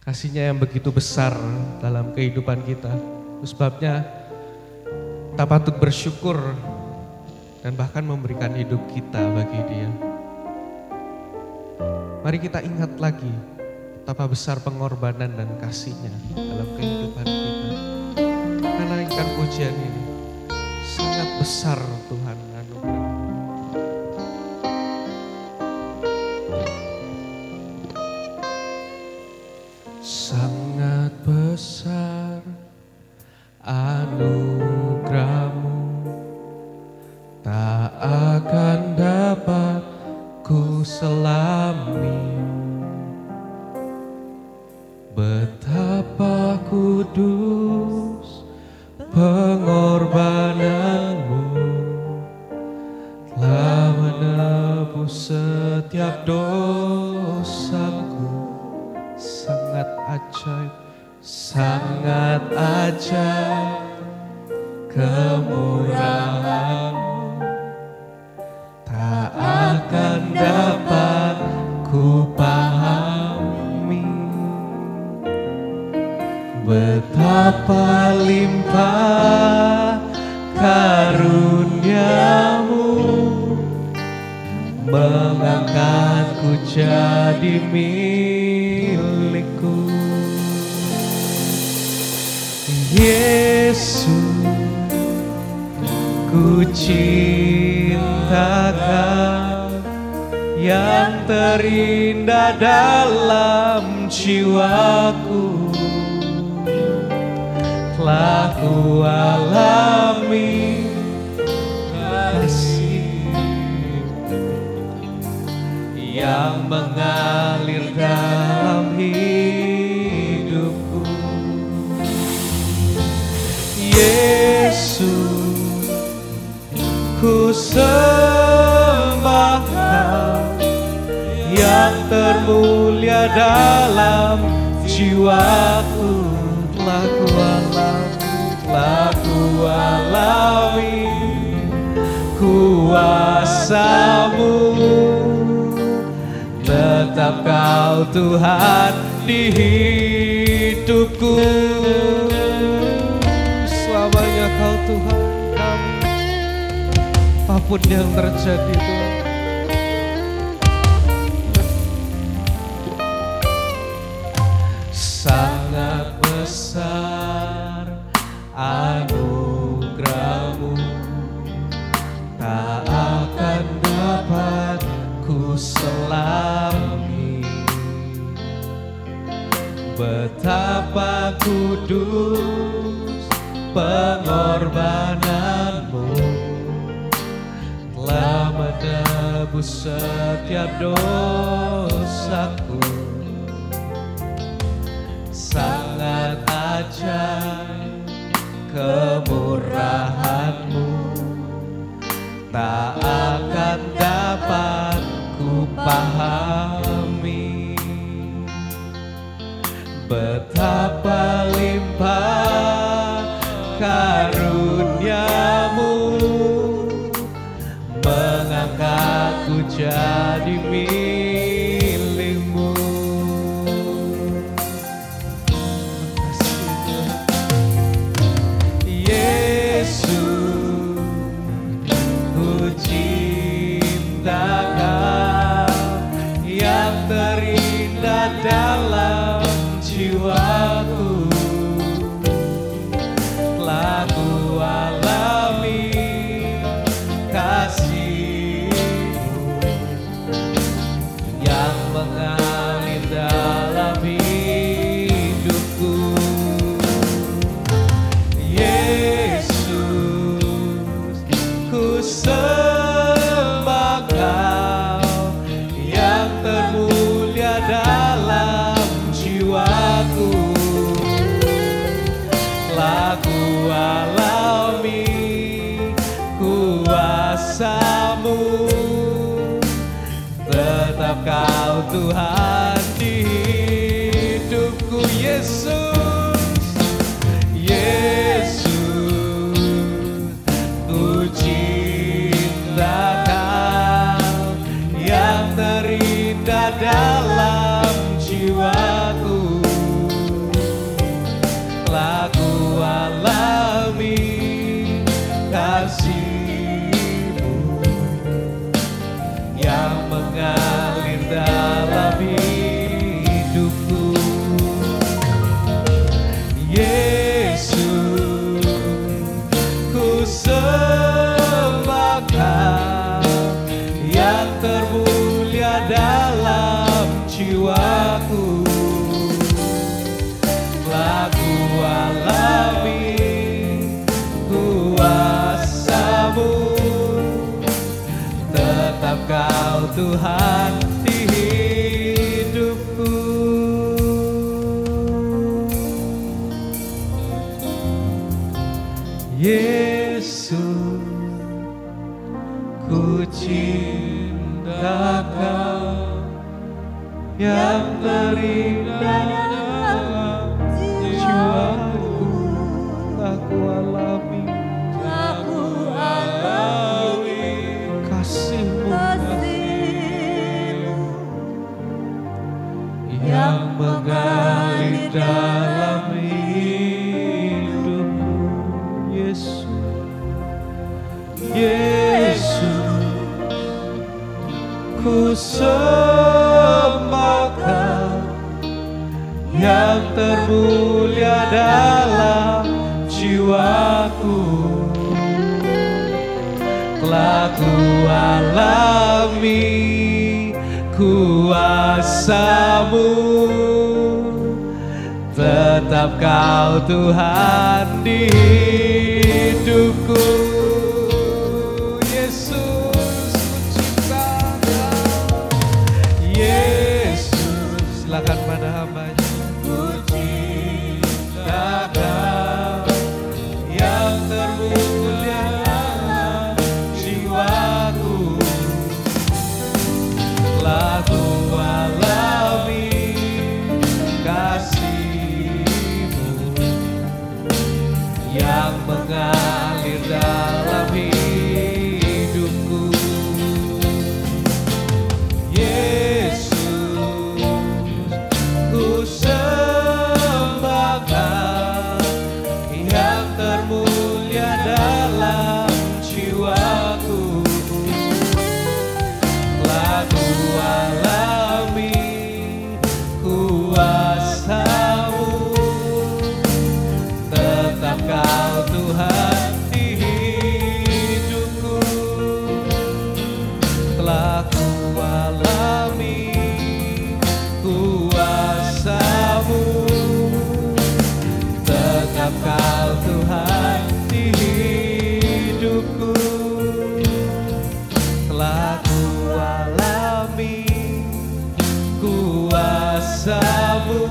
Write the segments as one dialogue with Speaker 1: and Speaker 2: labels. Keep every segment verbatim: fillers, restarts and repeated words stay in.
Speaker 1: Kasih-Nya yang begitu besar dalam kehidupan kita. Itu sebabnya kita patut bersyukur dan bahkan memberikan hidup kita bagi Dia. Mari kita ingat lagi betapa besar pengorbanan dan kasih-Nya dalam kehidupan kita. Kita naikkan pujian ini. Sangat besar Tuhan anugerah. Sangat besar anugerah-Mu, tak akan dapat ku selami. Betapa kudus pengorbanan-Mu, telah menebus setiap dosaku. Sangat ajaib, sangat ajaib kemurahan-Mu, tak akan dapat ku pahami. Betapa limpah karunia-Mu, mengangkatku jadi milikku. Yesus, ku cintakan, yang terindah dalam jiwaku, telah ku alami kasih yang mengalir dalam hidupku. Yesus, ku sembah Kau, yang termulia dalam jiwaku, telah ku alami, telah ku alami kuasa-Mu. Tetap Kau Tuhan di hidupku. Selamanya Kau Tuhan kami, apapun yang terjadi Tuhan. Sangat besar anugerah-Mu, tak akan dapat ku selami. Betapa kudus pengorbanan-Mu, telah menebus setiap dosaku. Sangat ajaib kemurahan-Mu, tak akan dapat ku pahami. Betapa limpah karunia-Mu, mengangkatku jadi milik-Mu. Yesus, ku cinta Kau, yang terindah dalam jiwaku, telah ku alami kasih-Mu yang mengalir dalam hidupku. Yesus, ku sembah Kau, yang termulia dalam jiwaku, telah ku alami kuasa-Mu. Tetap Kau Tuhan di hidupku. Yesus, Yesus, ku cinta Kau, yang terindah dalam jiwaku, yang terindah dalam jiwaku. Telah ku alami,
Speaker 2: telah ku alami
Speaker 1: kasih-Mu,
Speaker 2: kasih-Mu
Speaker 1: yang mengalir dalam hidupku. Yesus, Yesus, ku sembahkan yang termulia dalam jiwaku. Telah ku alami kuasa-Mu, tetap Kau Tuhan di hidupku. Yesus, ku cinta Kau. Yesus, silakan pada hamba-Nya. Ku cinta Kau yang termulia dalam jiwaku. Telah ku alami kasih-Mu yang mengalir dalam hidupku. Yesus, ku sembahkan yang termulia dalam jiwaku. Telah ku alami kuasa-Mu, tetap Kau Tuhan di hidupku. Telah ku alami kuasa-Mu, tetap Kau Tuhan di hidupku. Telah ku alami kuasa-Mu,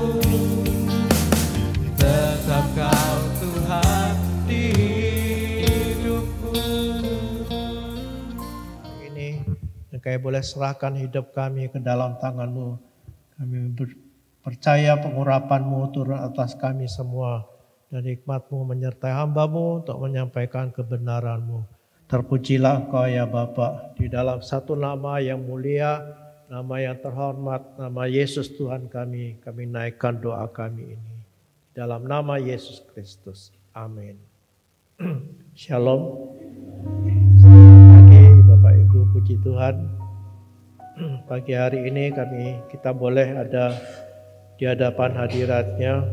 Speaker 1: tetap Kau Tuhan di hidupku.
Speaker 3: Ini Engkau boleh serahkan hidup kami ke dalam tangan-Mu. Kami ber- percaya pengurapan-Mu turun atas kami semua. Dan hikmat-Mu menyertai hamba-Mu untuk menyampaikan kebenaran-Mu. Terpujilah Engkau ya Bapa, di dalam satu nama yang mulia, nama yang terhormat, nama Yesus Tuhan kami, kami naikkan doa kami ini. Dalam nama Yesus Kristus. Amin. Shalom. Pagi Bapak Ibu, puji Tuhan. Pagi hari ini kami kita boleh ada di hadapan hadirat-Nya.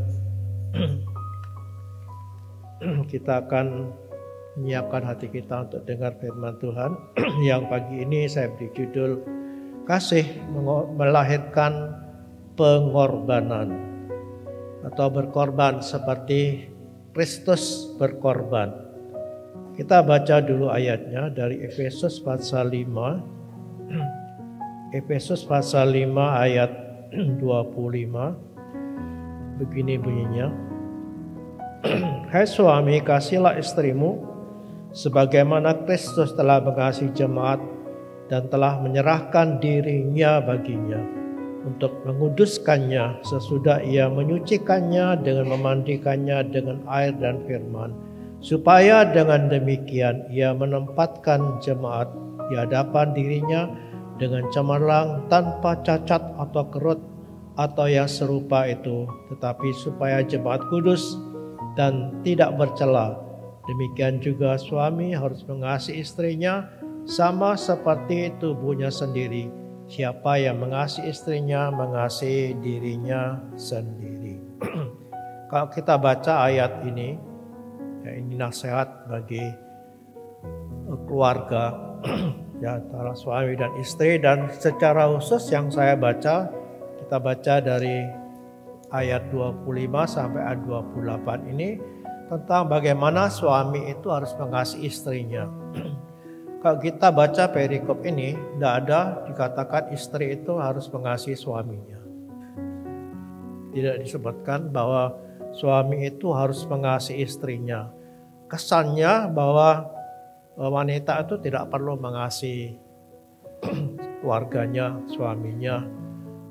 Speaker 3: Kita akan menyiapkan hati kita untuk dengar firman Tuhan. Yang pagi ini saya beri judul kasih melahirkan pengorbanan atau berkorban seperti Kristus berkorban. Kita baca dulu ayatnya dari Efesus pasal lima. Efesus pasal lima ayat dua puluh lima. Begini bunyinya. Hai suami, kasihilah istrimu sebagaimana Kristus telah mengasihi jemaat dan telah menyerahkan dirinya baginya untuk menguduskannya sesudah ia menyucikannya dengan memandikannya dengan air dan firman, supaya dengan demikian ia menempatkan jemaat di hadapan dirinya dengan cemerlang tanpa cacat atau kerut atau yang serupa itu, tetapi supaya jemaat kudus dan tidak bercela. Demikian juga suami harus mengasihi istrinya sama seperti tubuhnya sendiri. Siapa yang mengasihi istrinya mengasihi dirinya sendiri. Kalau kita baca ayat ini, ya ini nasihat bagi keluarga ya, antara suami dan istri, dan secara khusus yang saya baca, kita baca dari ayat dua puluh lima sampai ayat dua puluh delapan ini tentang bagaimana suami itu harus mengasihi istrinya. Kalau kita baca perikop ini, tidak ada dikatakan istri itu harus mengasihi suaminya. Tidak disebutkan bahwa suami itu harus mengasihi istrinya. Kesannya bahwa wanita itu tidak perlu mengasihi keluarganya, suaminya. Ya,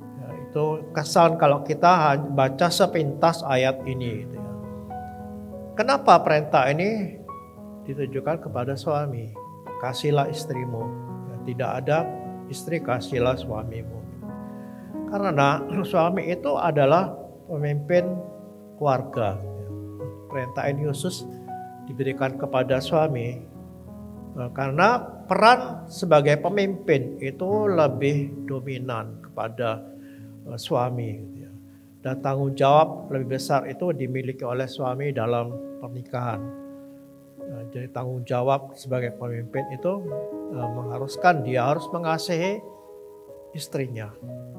Speaker 3: Itu kesan kalau kita baca sepintas ayat ini. Gitu ya. Kenapa perintah ini ditujukan kepada suami? Kasihlah istrimu. Ya, tidak ada istri, kasihlah suamimu. Karena suami itu adalah pemimpin keluarga. Perintah ini khusus diberikan kepada suami karena peran sebagai pemimpin itu lebih dominan kepada suami. Dan tanggung jawab lebih besar itu dimiliki oleh suami dalam pernikahan. Jadi tanggung jawab sebagai pemimpin itu mengharuskan dia harus mengasihi istrinya.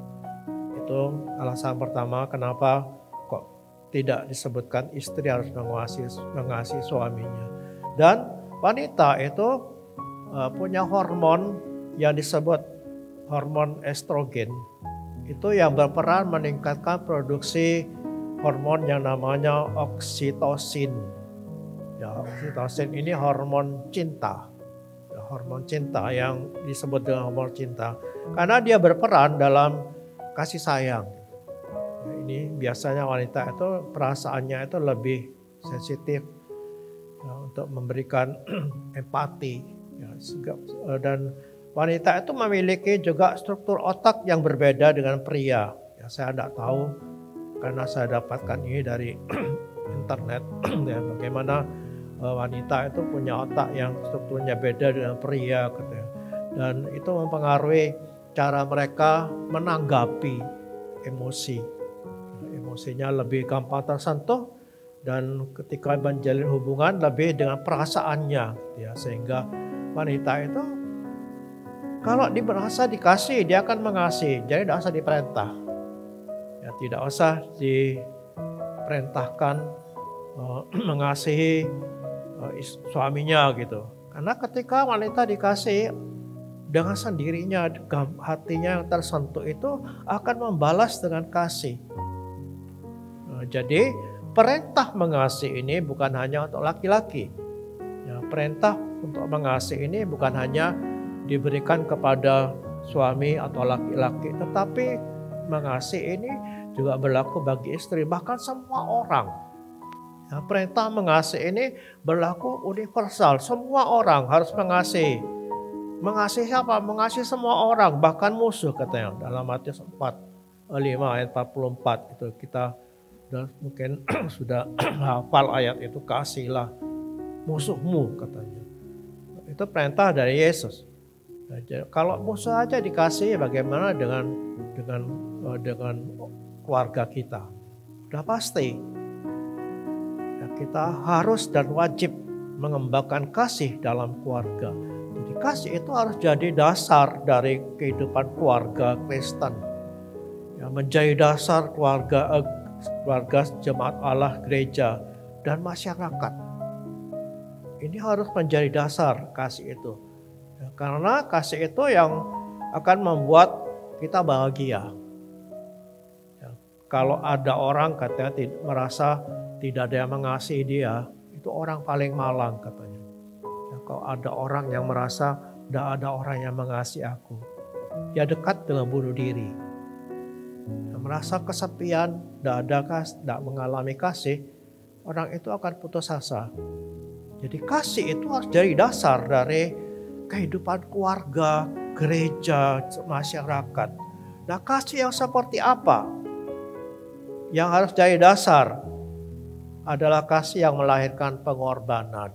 Speaker 3: Itu alasan pertama kenapa kok tidak disebutkan istri harus mengasihi, mengasihi suaminya. Dan wanita itu uh, punya hormon yang disebut hormon estrogen. Itu yang berperan meningkatkan produksi hormon yang namanya oksitosin. Ya, oksitosin ini hormon cinta. Ya, hormon cinta yang disebut dengan hormon cinta. Karena dia berperan dalam kasih sayang. Ya, ini biasanya wanita itu perasaannya itu lebih sensitif ya, untuk memberikan empati. Ya, dan wanita itu memiliki juga struktur otak yang berbeda dengan pria. Ya, saya tidak tahu karena saya dapatkan ini dari internet. Ya, bagaimana wanita itu punya otak yang strukturnya beda dengan pria. Katanya. Dan itu mempengaruhi cara mereka menanggapi emosi. Emosinya lebih gampang tersentuh dan ketika menjalin hubungan lebih dengan perasaannya. Ya, sehingga wanita itu kalau merasa dikasih dia akan mengasihi. Jadi tidak usah diperintah. Ya, tidak usah diperintahkan uh, mengasihi uh, suaminya gitu. Karena ketika wanita dikasih dengan sendirinya hatinya yang tersentuh itu akan membalas dengan kasih. Nah, jadi perintah mengasihi ini bukan hanya untuk laki-laki. Ya, perintah untuk mengasihi ini bukan hanya diberikan kepada suami atau laki-laki, tetapi mengasihi ini juga berlaku bagi istri, bahkan semua orang. Ya, perintah mengasihi ini berlaku universal, semua orang harus mengasihi. Mengasihi siapa? Mengasihi semua orang, bahkan musuh katanya. Dalam Matius empat, lima ayat empat puluh empat itu kita sudah, mungkin sudah hafal ayat itu, kasihlah musuhmu katanya. Itu perintah dari Yesus. Nah, kalau musuh aja dikasih, bagaimana dengan dengan dengan keluarga kita? Sudah pasti. Ya, kita harus dan wajib mengembangkan kasih dalam keluarga. Jadi kasih itu harus jadi dasar dari kehidupan keluarga Kristen. Ya, menjadi dasar keluarga eh, keluarga jemaat Allah, gereja dan masyarakat. Ini harus menjadi dasar kasih itu. Ya, karena kasih itu yang akan membuat kita bahagia. Ya, kalau ada orang katanya tidak, merasa tidak ada yang mengasihi dia, itu orang paling malang katanya. Kalau ada orang yang merasa tidak ada orang yang mengasihi aku, dia dekat dengan bunuh diri. Dia merasa kesepian, tidak ada kasih, tidak mengalami kasih, orang itu akan putus asa. Jadi kasih itu harus jadi dasar dari kehidupan keluarga, gereja, masyarakat. Nah, kasih yang seperti apa yang harus jadi dasar adalah kasih yang melahirkan pengorbanan.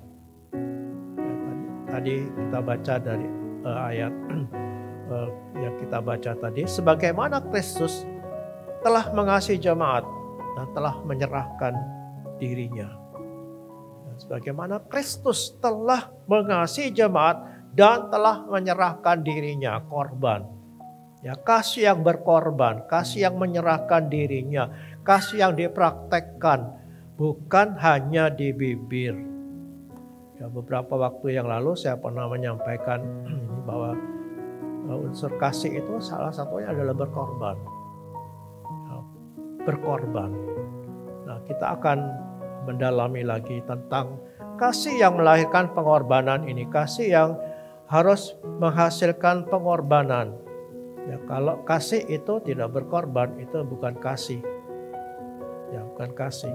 Speaker 3: Tadi kita baca dari uh, ayat uh, yang kita baca tadi, sebagaimana Kristus telah mengasihi jemaat dan telah menyerahkan dirinya. Dan sebagaimana Kristus telah mengasihi jemaat dan telah menyerahkan dirinya, korban. Ya, kasih yang berkorban, kasih yang menyerahkan dirinya, kasih yang dipraktekkan, bukan hanya di bibir. Ya, beberapa waktu yang lalu saya pernah menyampaikan bahwa unsur kasih itu salah satunya adalah berkorban. Ya, berkorban. Nah, kita akan mendalami lagi tentang kasih yang melahirkan pengorbanan ini. Kasih yang harus menghasilkan pengorbanan. Ya, kalau kasih itu tidak berkorban, itu bukan kasih. Ya, bukan kasih.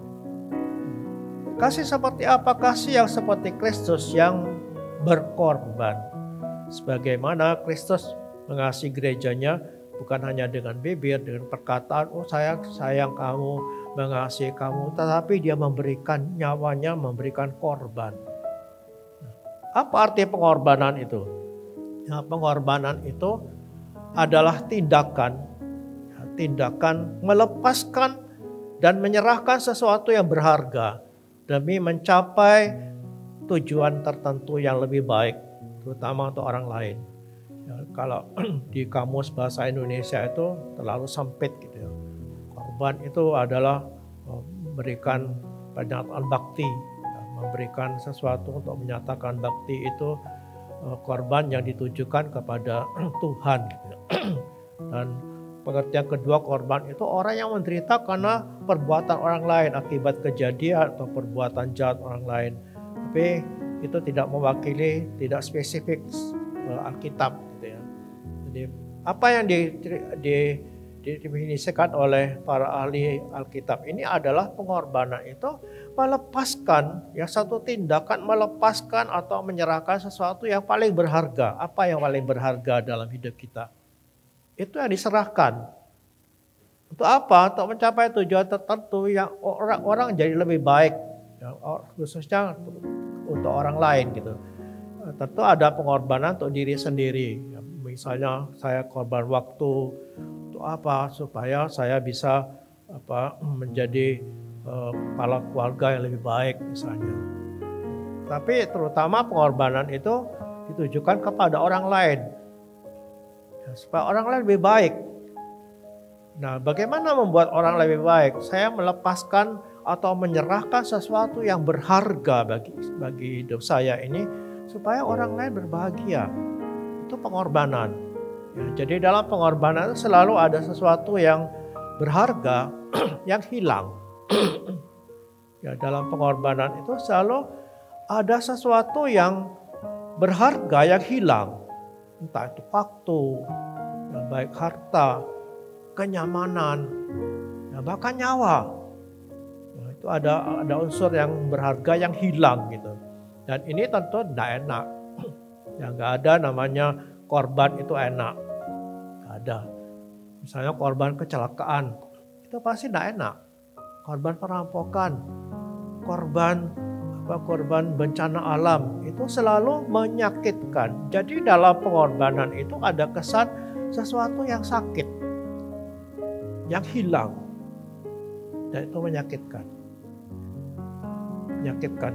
Speaker 3: Kasih seperti apa? Kasih yang seperti Kristus yang berkorban. Sebagaimana Kristus mengasihi gerejanya, bukan hanya dengan bibir, dengan perkataan, oh saya sayang kamu, mengasihi kamu, tetapi dia memberikan nyawanya, memberikan korban. Apa arti pengorbanan itu? Ya, pengorbanan itu adalah tindakan, ya, tindakan melepaskan dan menyerahkan sesuatu yang berharga demi mencapai tujuan tertentu yang lebih baik, terutama untuk orang lain. Ya, kalau di kamus bahasa Indonesia itu terlalu sempit gitu ya. Korban itu adalah memberikan pernyataan bakti, ya, memberikan sesuatu untuk menyatakan bakti itu korban yang ditujukan kepada Tuhan. Dan pengertian kedua, korban itu orang yang menderita karena perbuatan orang lain akibat kejadian atau perbuatan jahat orang lain. Tapi itu tidak mewakili, tidak spesifik uh, Alkitab gitu ya. Jadi apa yang di, di, didefinisikan oleh para ahli Alkitab ini adalah pengorbanan itu melepaskan, ya satu tindakan melepaskan atau menyerahkan sesuatu yang paling berharga. Apa yang paling berharga dalam hidup kita? Itu yang diserahkan. Untuk apa? Untuk mencapai tujuan tertentu yang orang-orang jadi lebih baik, ya, khususnya untuk orang lain gitu. Tentu ada pengorbanan untuk diri sendiri. Ya, misalnya saya korban waktu untuk apa? Supaya saya bisa apa menjadi uh, kepala keluarga yang lebih baik misalnya. Tapi terutama pengorbanan itu ditujukan kepada orang lain. Ya, supaya orang lain lebih baik. Nah, bagaimana membuat orang lebih baik? Saya melepaskan atau menyerahkan sesuatu yang berharga bagi bagi hidup saya ini supaya orang lain berbahagia. Itu pengorbanan. Ya, jadi dalam pengorbanan selalu ada sesuatu yang berharga yang hilang. Ya, dalam pengorbanan itu selalu ada sesuatu yang berharga yang hilang. Entah itu waktu, ya, baik harta, kenyamanan, ya, bahkan nyawa. Nah, itu ada ada unsur yang berharga yang hilang gitu. Dan ini tentu tidak enak. Ya, nggak ada namanya korban itu enak. Nggak ada. Misalnya korban kecelakaan, itu pasti tidak enak. Korban perampokan, korban apa korban bencana alam, itu selalu menyakitkan. Jadi dalam pengorbanan itu ada kesan sesuatu yang sakit, yang hilang, dan itu menyakitkan. Menyakitkan.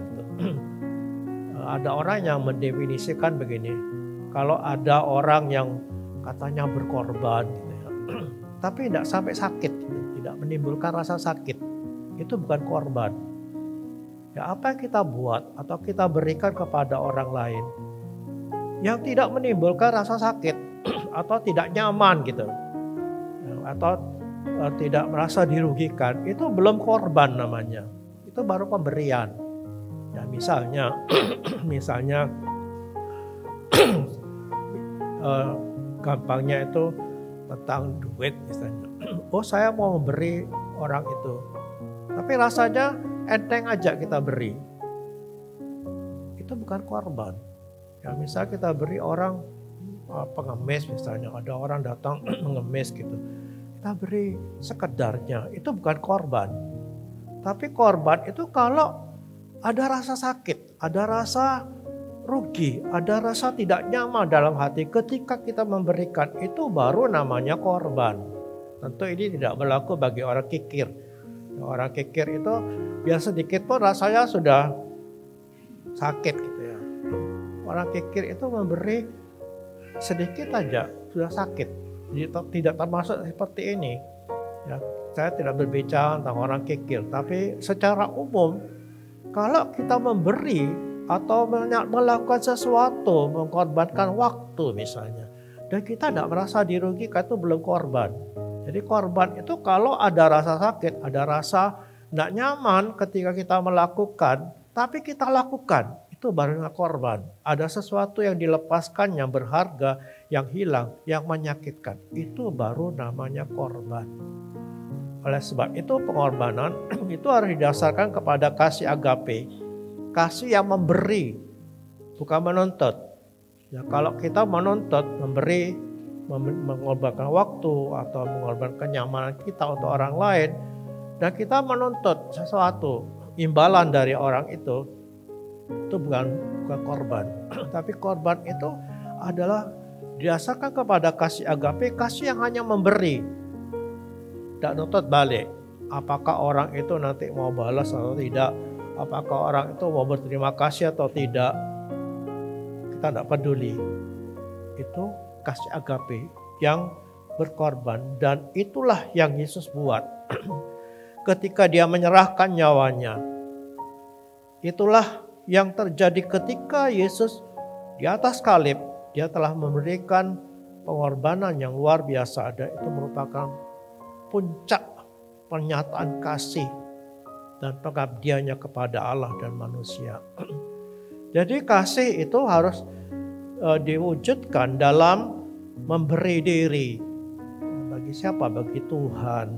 Speaker 3: Ada orang yang mendefinisikan begini, kalau ada orang yang katanya berkorban, gitu ya, tapi tidak sampai sakit, gitu, tidak menimbulkan rasa sakit, itu bukan korban. Ya, apa yang kita buat atau kita berikan kepada orang lain yang tidak menimbulkan rasa sakit atau tidak nyaman gitu, ya, atau uh, tidak merasa dirugikan, itu belum korban namanya. Itu baru pemberian. Ya, misalnya, misalnya uh, gampangnya itu tentang duit misalnya. Oh, saya mau memberi orang itu, tapi rasanya enteng aja kita beri. Itu bukan korban. Ya, misal kita beri orang pengemis misalnya, ada orang datang mengemis gitu. Kita beri sekedarnya, itu bukan korban. Tapi korban itu kalau ada rasa sakit, ada rasa rugi, ada rasa tidak nyaman dalam hati ketika kita memberikan, itu baru namanya korban. Tentu ini tidak berlaku bagi orang kikir. Orang kikir itu biar sedikit pun rasanya sudah sakit gitu ya. Orang kikir itu memberi sedikit aja sudah sakit. Jadi tidak termasuk seperti ini. Ya, saya tidak berbicara tentang orang kikir, tapi secara umum kalau kita memberi atau melakukan sesuatu, mengorbankan waktu misalnya, dan kita tidak merasa dirugikan, itu belum korban. Jadi korban itu kalau ada rasa sakit, ada rasa tidak nyaman ketika kita melakukan, tapi kita lakukan, itu baru korban. Ada sesuatu yang dilepaskan yang berharga, yang hilang, yang menyakitkan. Itu baru namanya korban. Oleh sebab itu pengorbanan itu harus didasarkan kepada kasih agape. Kasih yang memberi, bukan menuntut. Ya, kalau kita menuntut, memberi, mengorbankan waktu atau mengorbankan kenyamanan kita untuk orang lain, dan kita menuntut sesuatu, imbalan dari orang itu, itu bukan, bukan korban. Tapi korban itu adalah didasarkan kepada kasih agape, kasih yang hanya memberi, tidak nuntut balik. Apakah orang itu nanti mau balas atau tidak, apakah orang itu mau berterima kasih atau tidak, kita tidak peduli. Itu kasih agape yang berkorban, dan itulah yang Yesus buat ketika dia menyerahkan nyawanya. Itulah yang terjadi ketika Yesus di atas salib. Dia telah memberikan pengorbanan yang luar biasa. Dan itu merupakan puncak pernyataan kasih dan pengabdiannya kepada Allah dan manusia. Jadi kasih itu harus uh, diwujudkan dalam memberi diri. Bagi siapa? Bagi Tuhan.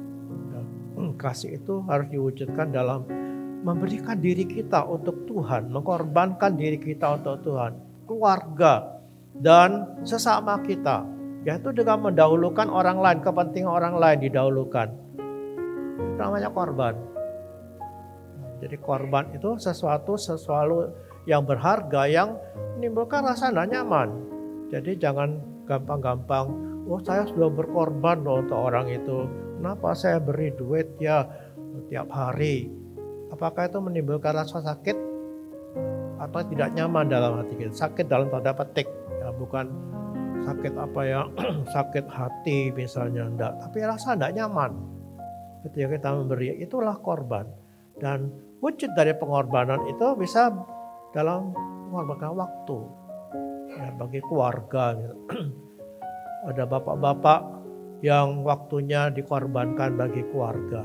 Speaker 3: Kasih itu harus diwujudkan dalam memberikan diri kita untuk Tuhan, mengorbankan diri kita untuk Tuhan, keluarga, dan sesama kita. Yaitu dengan mendahulukan orang lain, kepentingan orang lain didahulukan. Itu namanya korban. Jadi korban itu sesuatu sesuatu yang berharga, yang menimbulkan rasa tidak nyaman. Jadi jangan gampang-gampang, oh saya sudah berkorban loh untuk orang itu. Kenapa saya beri duit ya tiap hari? Apakah itu menimbulkan rasa sakit atau tidak nyaman dalam hati kita? Sakit dalam tanda petik, ya, bukan sakit apa ya, sakit hati misalnya, enggak. Tapi rasa tidak nyaman ketika kita memberi, itulah korban. Dan wujud dari pengorbanan itu bisa dalam mengorbankan waktu, ya, bagi keluarga. Gitu. Ada bapak-bapak yang waktunya dikorbankan bagi keluarga,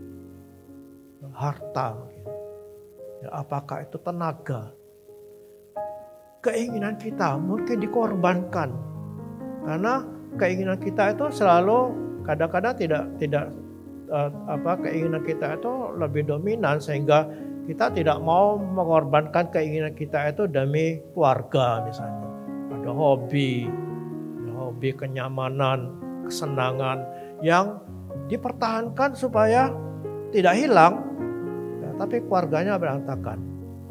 Speaker 3: harta, ya, apakah itu tenaga, keinginan kita mungkin dikorbankan, karena keinginan kita itu selalu kadang-kadang tidak tidak uh, apa keinginan kita itu lebih dominan, sehingga kita tidak mau mengorbankan keinginan kita itu demi keluarga misalnya. Ada hobi, ada hobi kenyamanan, kesenangan yang dipertahankan supaya tidak hilang, ya, tapi keluarganya berantakan.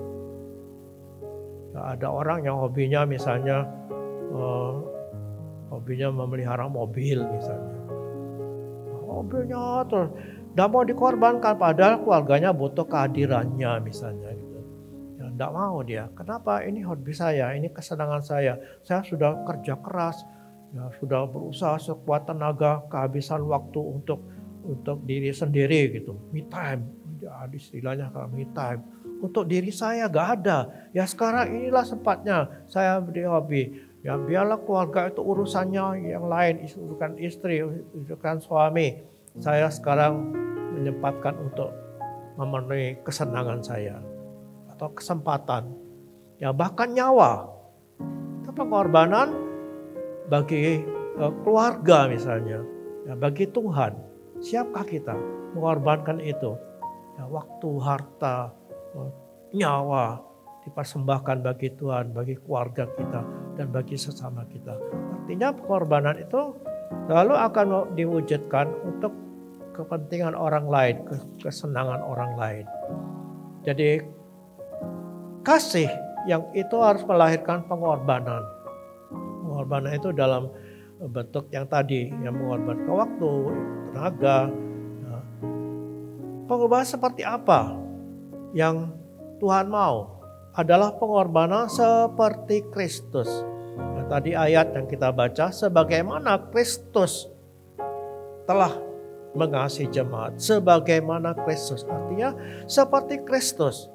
Speaker 3: Ya, ada orang yang hobinya misalnya uh, hobinya memelihara mobil misalnya, mobilnya terus tidak mau dikorbankan, padahal keluarganya butuh kehadirannya misalnya. Gitu. Ya, tidak mau dia. Kenapa? Ini hobi saya, ini kesenangan saya. Saya sudah kerja keras. Ya, sudah berusaha sekuat tenaga, kehabisan waktu untuk untuk diri sendiri gitu, me time, ya, istilahnya me time. Untuk diri saya gak ada. Ya sekarang inilah sempatnya saya beri hobi. Ya biarlah keluarga itu urusannya yang lain, urusan istri, urusan suami. Saya sekarang menyempatkan untuk memenuhi kesenangan saya atau kesempatan. Ya bahkan nyawa. Itu pengorbanan bagi uh, keluarga misalnya, ya, bagi Tuhan. Siapkah kita mengorbankan itu? Ya, waktu, harta, uh, nyawa dipersembahkan bagi Tuhan, bagi keluarga kita, dan bagi sesama kita. Artinya pengorbanan itu selalu akan diwujudkan untuk kepentingan orang lain, kesenangan orang lain. Jadi kasih yang itu harus melahirkan pengorbanan. Pengorbanan itu dalam bentuk yang tadi, yang mengorbankan waktu, tenaga. Nah, pengorbanan seperti apa yang Tuhan mau? Adalah pengorbanan seperti Kristus. Nah, tadi ayat yang kita baca, sebagaimana Kristus telah mengasihi jemaat, sebagaimana Kristus, artinya seperti Kristus.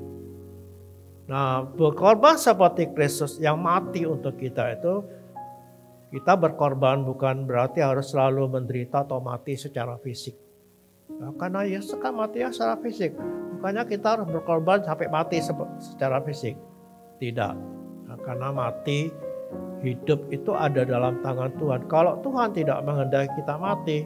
Speaker 3: Nah, berkorban seperti Kristus yang mati untuk kita itu, kita berkorban bukan berarti harus selalu menderita atau mati secara fisik. Nah, karena Yesus kan mati ya secara fisik, makanya kita harus berkorban sampai mati secara fisik. Tidak, nah, karena mati hidup itu ada dalam tangan Tuhan. Kalau Tuhan tidak menghendaki kita mati,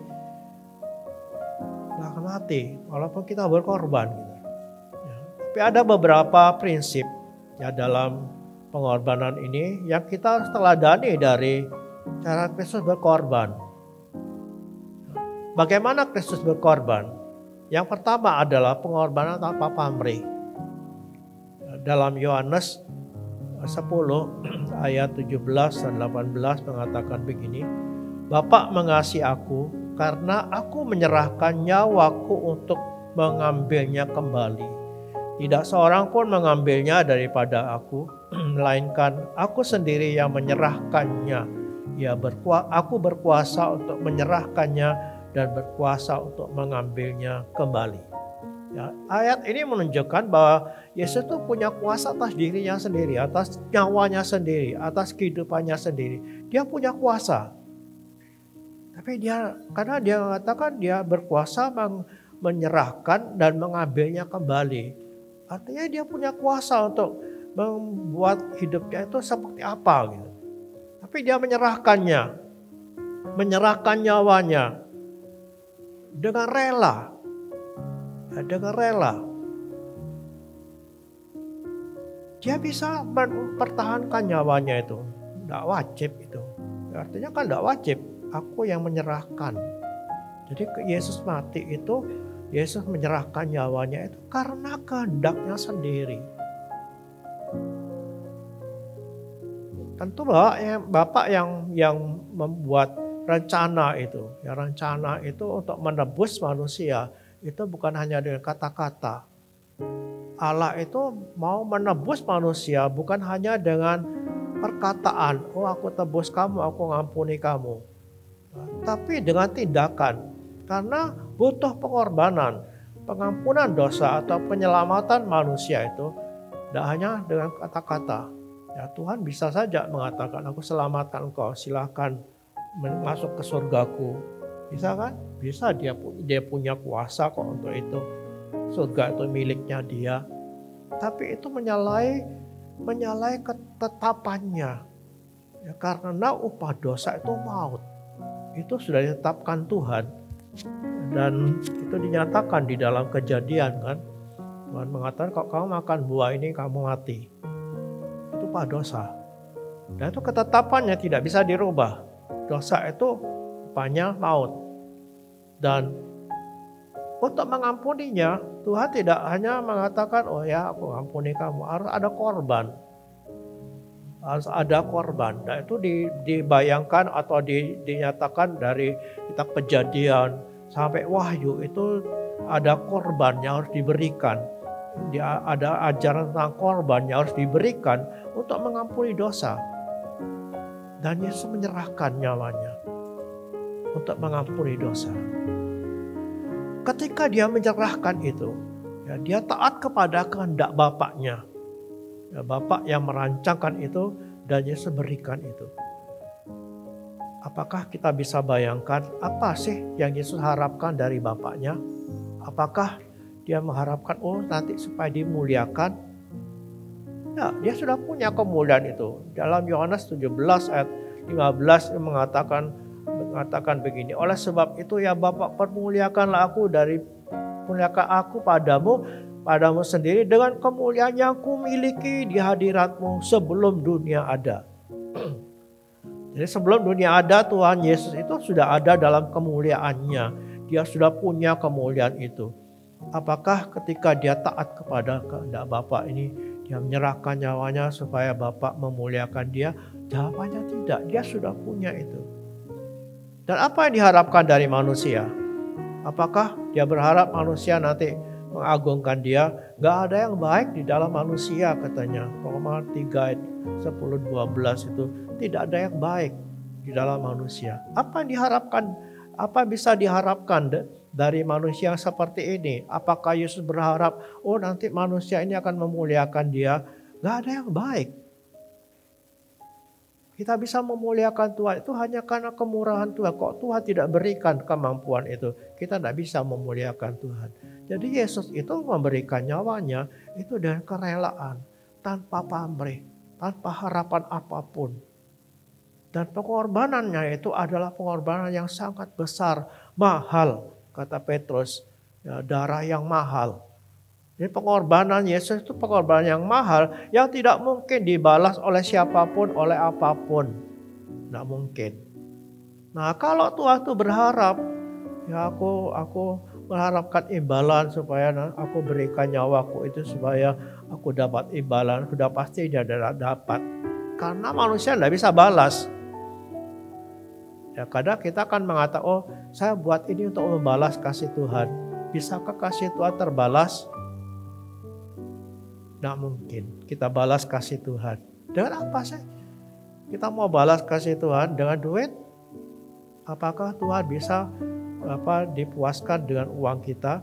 Speaker 3: kita akan mati walaupun kita berkorban. Gitu. Ya. Tapi ada beberapa prinsip ya dalam pengorbanan ini yang kita harus teladani dari cara Kristus berkorban. Bagaimana Kristus berkorban? Yang pertama adalah pengorbanan tanpa pamrih. Dalam Yohanes sepuluh ayat tujuh belas dan delapan belas mengatakan begini, Bapa mengasihi aku karena aku menyerahkan nyawaku untuk mengambilnya kembali. Tidak seorang pun mengambilnya daripada aku, melainkan aku sendiri yang menyerahkannya. Ya, berkuasa, aku berkuasa untuk menyerahkannya dan berkuasa untuk mengambilnya kembali. Ya, ayat ini menunjukkan bahwa Yesus itu punya kuasa atas dirinya sendiri, atas nyawanya sendiri, atas kehidupannya sendiri. Dia punya kuasa. Tapi dia, karena dia mengatakan dia berkuasa menyerahkan dan mengambilnya kembali. Artinya dia punya kuasa untuk membuat hidupnya itu seperti apa gitu. Tapi dia menyerahkannya, menyerahkan nyawanya dengan rela, dengan rela. Dia bisa mempertahankan nyawanya itu, tidak wajib itu. Artinya kan tidak wajib, aku yang menyerahkan. Jadi Yesus mati itu, Yesus menyerahkan nyawanya itu karena kehendaknya sendiri. Tentu bahwa Bapak yang yang membuat rencana itu, ya rencana itu untuk menebus manusia itu bukan hanya dengan kata-kata. Allah itu mau menebus manusia bukan hanya dengan perkataan, oh aku tebus kamu, aku ngampuni kamu. Tapi dengan tindakan, karena butuh pengorbanan, pengampunan dosa atau penyelamatan manusia itu tidak hanya dengan kata-kata. Ya Tuhan bisa saja mengatakan, aku selamatkan engkau, silahkan masuk ke surgaku. Bisa kan? Bisa, dia dia punya kuasa kok untuk itu. Surga itu miliknya dia. Tapi itu menyalahi menyalahi ketetapannya. Ya, karena upah dosa itu maut. Itu sudah ditetapkan Tuhan. Dan itu dinyatakan di dalam Kejadian kan. Tuhan mengatakan kalau kamu makan buah ini kamu mati. Itu upah dosa. Dan itu ketetapannya tidak bisa dirubah. Dosa itu upahnya maut. Dan untuk mengampuninya, Tuhan tidak hanya mengatakan, oh ya aku ampuni kamu. Harus ada korban. Harus ada korban. Dan itu dibayangkan atau dinyatakan dari kitab Kejadian sampai Wahyu itu ada korban yang harus diberikan. Ada ajaran tentang korban yang harus diberikan untuk mengampuni dosa. Dan Yesus menyerahkan nyawanya untuk mengampuni dosa. Ketika dia menyerahkan itu, ya, dia taat kepada kehendak Bapaknya. Ya, Bapak yang merancangkan itu dan Yesus berikan itu. Apakah kita bisa bayangkan apa sih yang Yesus harapkan dari Bapaknya? Apakah dia mengharapkan oh nanti supaya dimuliakan? Ya, dia sudah punya kemuliaan itu. Dalam Yohanes tujuh belas ayat lima belas mengatakan mengatakan begini, oleh sebab itu ya Bapa, permuliakanlah aku dari muliakan aku padamu padamu sendiri dengan kemuliaan yang kumiliki di hadiratmu sebelum dunia ada. Jadi sebelum dunia ada, Tuhan Yesus itu sudah ada dalam kemuliaannya. Dia sudah punya kemuliaan itu. Apakah ketika dia taat kepada kehendak Bapa ini, dia menyerahkan nyawanya supaya Bapa memuliakan dia? Jawabannya tidak, dia sudah punya itu. Dan apa yang diharapkan dari manusia? Apakah dia berharap manusia nanti mengagungkan dia? Gak ada yang baik di dalam manusia katanya. Roma tiga ayat sepuluh dua belas itu tidak ada yang baik di dalam manusia. Apa yang diharapkan? Apa bisa diharapkan dari manusia yang seperti ini? Apakah Yesus berharap, oh nanti manusia ini akan memuliakan dia? Gak ada yang baik. Kita bisa memuliakan Tuhan itu hanya karena kemurahan Tuhan. Kok Tuhan tidak berikan kemampuan itu, kita tidak bisa memuliakan Tuhan. Jadi Yesus itu memberikan nyawanya itu dengan kerelaan, tanpa pamrih, tanpa harapan apapun. Dan pengorbanannya itu adalah pengorbanan yang sangat besar, mahal, kata Petrus, ya, darah yang mahal. Jadi pengorbanan Yesus itu pengorbanan yang mahal, yang tidak mungkin dibalas oleh siapapun, oleh apapun. Tidak mungkin. Nah, kalau Tuhan itu berharap, ya aku aku mengharapkan imbalan supaya aku berikan nyawaku itu supaya aku dapat imbalan, sudah pasti dia dapat. Karena manusia tidak bisa balas. Ya, kadang kita akan mengatakan, oh saya buat ini untuk membalas kasih Tuhan. Bisakah kasih Tuhan terbalas? Tidak mungkin kita balas kasih Tuhan. Dengan apa sih? Kita mau balas kasih Tuhan dengan duit? Apakah Tuhan bisa apa dipuaskan dengan uang kita?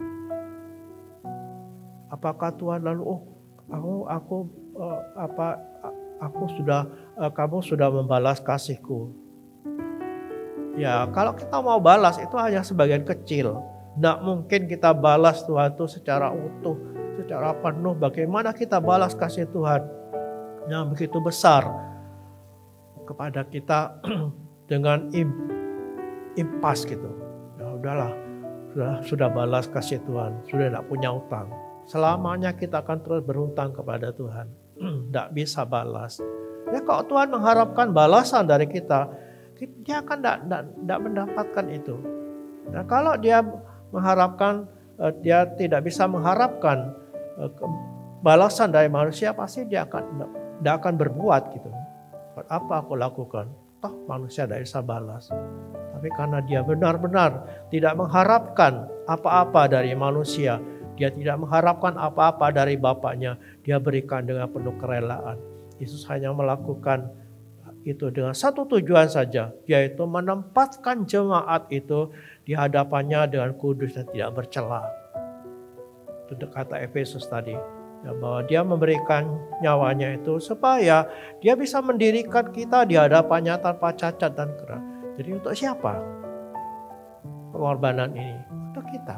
Speaker 3: Apakah Tuhan lalu, oh aku aku uh, apa aku sudah uh, kamu sudah membalas kasihku? Ya, kalau kita mau balas itu hanya sebagian kecil. Tidak mungkin kita balas Tuhan itu secara utuh, secara penuh. Bagaimana kita balas kasih Tuhan yang begitu besar kepada kita dengan im, impas gitu. Ya udahlah, sudah sudah balas kasih Tuhan, sudah tidak punya utang. Selamanya kita akan terus berhutang kepada Tuhan. Tidak bisa balas. Ya, kalau Tuhan mengharapkan balasan dari kita, dia akan tidak mendapatkan itu. Nah, kalau dia mengharapkan, dia tidak bisa mengharapkan balasan dari manusia, pasti dia akan tidak akan berbuat gitu. Apa aku lakukan? Toh manusia tidak bisa balas. Tapi karena dia benar-benar tidak mengharapkan apa-apa dari manusia, dia tidak mengharapkan apa-apa dari Bapaknya, dia berikan dengan penuh kerelaan. Yesus hanya melakukan itu dengan satu tujuan saja, yaitu menempatkan jemaat itu di hadapannya dengan kudus dan tidak bercela. Itu kata Efesus tadi, ya, bahwa dia memberikan nyawanya itu supaya dia bisa mendirikan kita di hadapannya tanpa cacat dan kerah. Jadi untuk siapa pengorbanan ini? Untuk kita.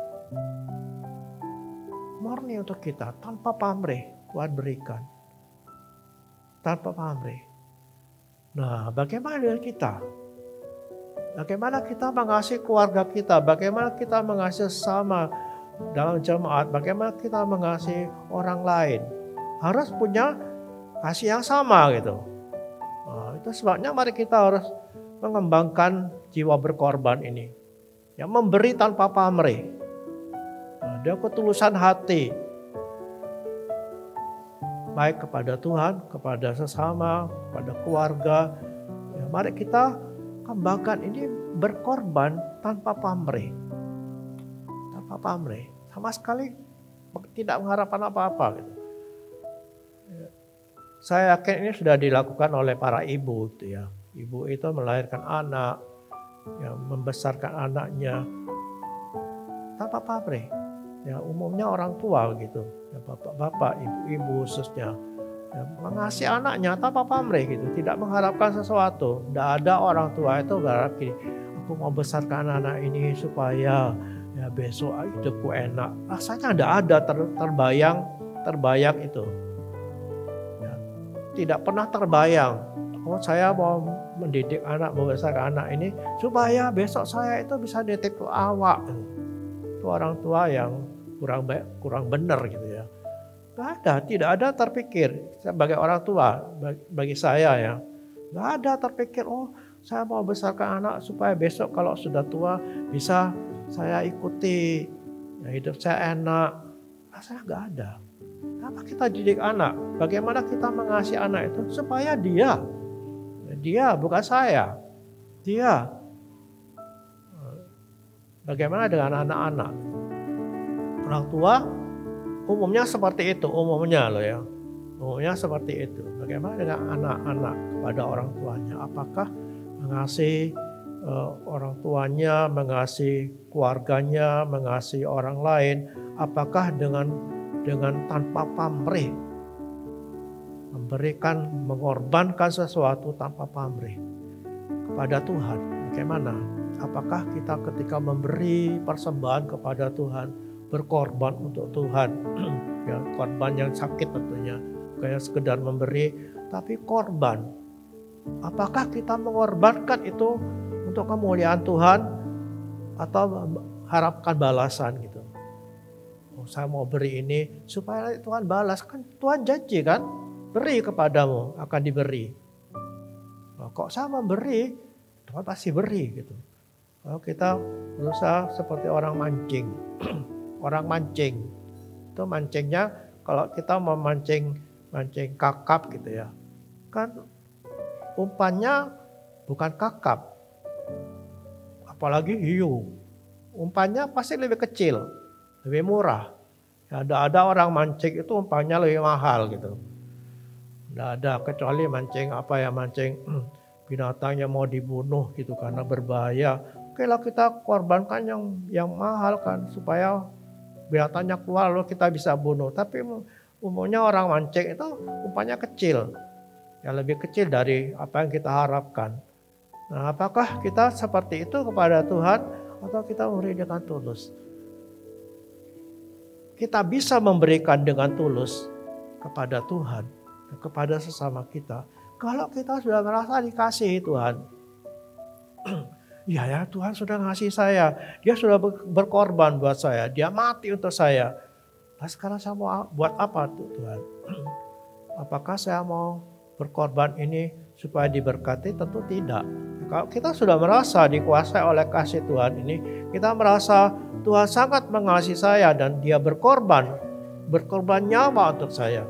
Speaker 3: Murni untuk kita, tanpa pamrih Tuhan berikan. Tanpa pamrih. Nah, bagaimana dengan kita? Bagaimana kita mengasihi keluarga kita? Bagaimana kita mengasihi sesama dalam jemaat? Bagaimana kita mengasihi orang lain? Harus punya kasih yang sama gitu. Nah, itu sebabnya mari kita harus mengembangkan jiwa berkorban ini. Yang memberi tanpa pamrih. Nah, dia ketulusan hati. Baik kepada Tuhan, kepada sesama, kepada keluarga. Ya, mari kita kembangkan ini berkorban tanpa pamrih. Tanpa pamrih. Sama sekali tidak mengharapkan apa-apa. Gitu. Ya. Saya yakin ini sudah dilakukan oleh para ibu. Gitu ya. Ibu itu melahirkan anak, ya, membesarkan anaknya tanpa pamrih. Ya, umumnya orang tua gitu, ya, bapak-bapak, ibu-ibu khususnya, ya, mengasihi anaknya tanpa pamrih gitu, tidak mengharapkan sesuatu. Tidak ada orang tua itu berharap gini, aku mau besarkan anak ini supaya ya besok hidupku enak. Rasanya tidak ada ter, terbayang, terbayang itu. Ya, tidak pernah terbayang. Oh, saya mau mendidik anak, membesarkan anak ini supaya besok saya itu bisa nitip awak. Itu orang tua yang kurang baik, kurang benar gitu ya. Gak ada, tidak ada terpikir sebagai orang tua bagi saya ya. Gak ada terpikir, oh saya mau besarkan anak supaya besok kalau sudah tua bisa saya ikuti, ya, hidup saya enak. Rasanya gak ada. Apa kita didik anak? Bagaimana kita mengasihi anak itu supaya dia, dia bukan saya, dia. Bagaimana dengan anak-anak? Orang tua umumnya seperti itu, umumnya loh ya. Umumnya seperti itu. Bagaimana dengan anak-anak kepada orang tuanya? Apakah mengasihi uh, orang tuanya, mengasihi keluarganya, mengasihi orang lain? Apakah dengan dengan tanpa pamrih? Memberikan, mengorbankan sesuatu tanpa pamrih kepada Tuhan. Bagaimana? Apakah kita ketika memberi persembahan kepada Tuhan, berkorban untuk Tuhan, ya, korban yang sakit tentunya, kayak sekedar memberi, tapi korban, Apakah kita mengorbankan itu untuk kemuliaan Tuhan atau harapkan balasan gitu? Oh, saya mau beri ini supaya Tuhan balas, kan Tuhan janji kan, beri kepadamu akan diberi. Nah, kok saya memberi, Tuhan pasti beri gitu. Kalau kita berusaha seperti orang mancing, orang mancing, itu mancingnya kalau kita memancing mancing kakap gitu ya, kan umpannya bukan kakap, apalagi hiu, umpannya pasti lebih kecil, lebih murah. Ada ada orang mancing itu umpannya lebih mahal gitu. Tidak ada kecuali mancing apa ya, mancing binatang yang mau dibunuh gitu karena berbahaya. Oke lah, kita korbankan yang yang mahal kan supaya binatangnya keluar lalu kita bisa bunuh. Tapi umumnya orang mancing itu umpannya kecil, yang lebih kecil dari apa yang kita harapkan. Nah, apakah kita seperti itu kepada Tuhan atau kita memberi dengan tulus? Kita bisa memberikan dengan tulus kepada Tuhan dan kepada sesama kita kalau kita sudah merasa dikasihi Tuhan. Ya ya, Tuhan sudah ngasih saya, Dia sudah berkorban buat saya, Dia mati untuk saya. Nah, sekarang saya mau buat apa tuh Tuhan? Apakah saya mau berkorban ini supaya diberkati? Tentu tidak. Kalau kita sudah merasa dikuasai oleh kasih Tuhan ini, kita merasa Tuhan sangat mengasihi saya dan Dia berkorban, berkorban nyawa untuk saya.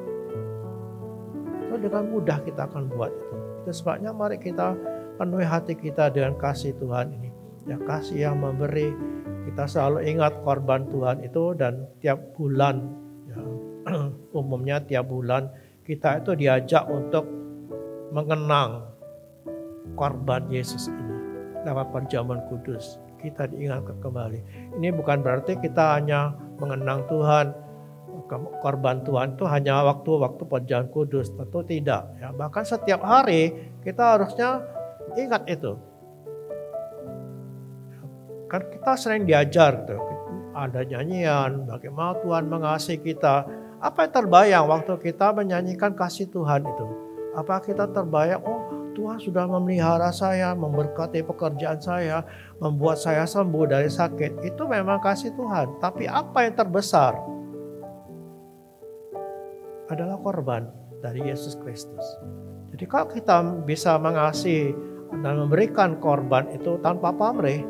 Speaker 3: So, dengan mudah kita akan buat itu. Itu sebabnya mari kita penuhi hati kita dengan kasih Tuhan ini. Ya, kasih yang memberi. Kita selalu ingat korban Tuhan itu, dan tiap bulan, ya, umumnya tiap bulan kita itu diajak untuk mengenang korban Yesus ini lewat perjamuan kudus. Kita diingatkan kembali. Ini bukan berarti kita hanya mengenang Tuhan, korban Tuhan itu hanya waktu-waktu perjamuan kudus. Tentu tidak. Ya, bahkan setiap hari kita harusnya ingat itu. Kan kita sering diajar tuh, ada nyanyian bagaimana Tuhan mengasihi kita. Apa yang terbayang waktu kita menyanyikan kasih Tuhan itu? Apa kita terbayang, oh Tuhan sudah memelihara saya, memberkati pekerjaan saya, membuat saya sembuh dari sakit. Itu memang kasih Tuhan. Tapi apa yang terbesar adalah korban dari Yesus Kristus. Jadi kalau kita bisa mengasihi dan memberikan korban itu tanpa pamrih,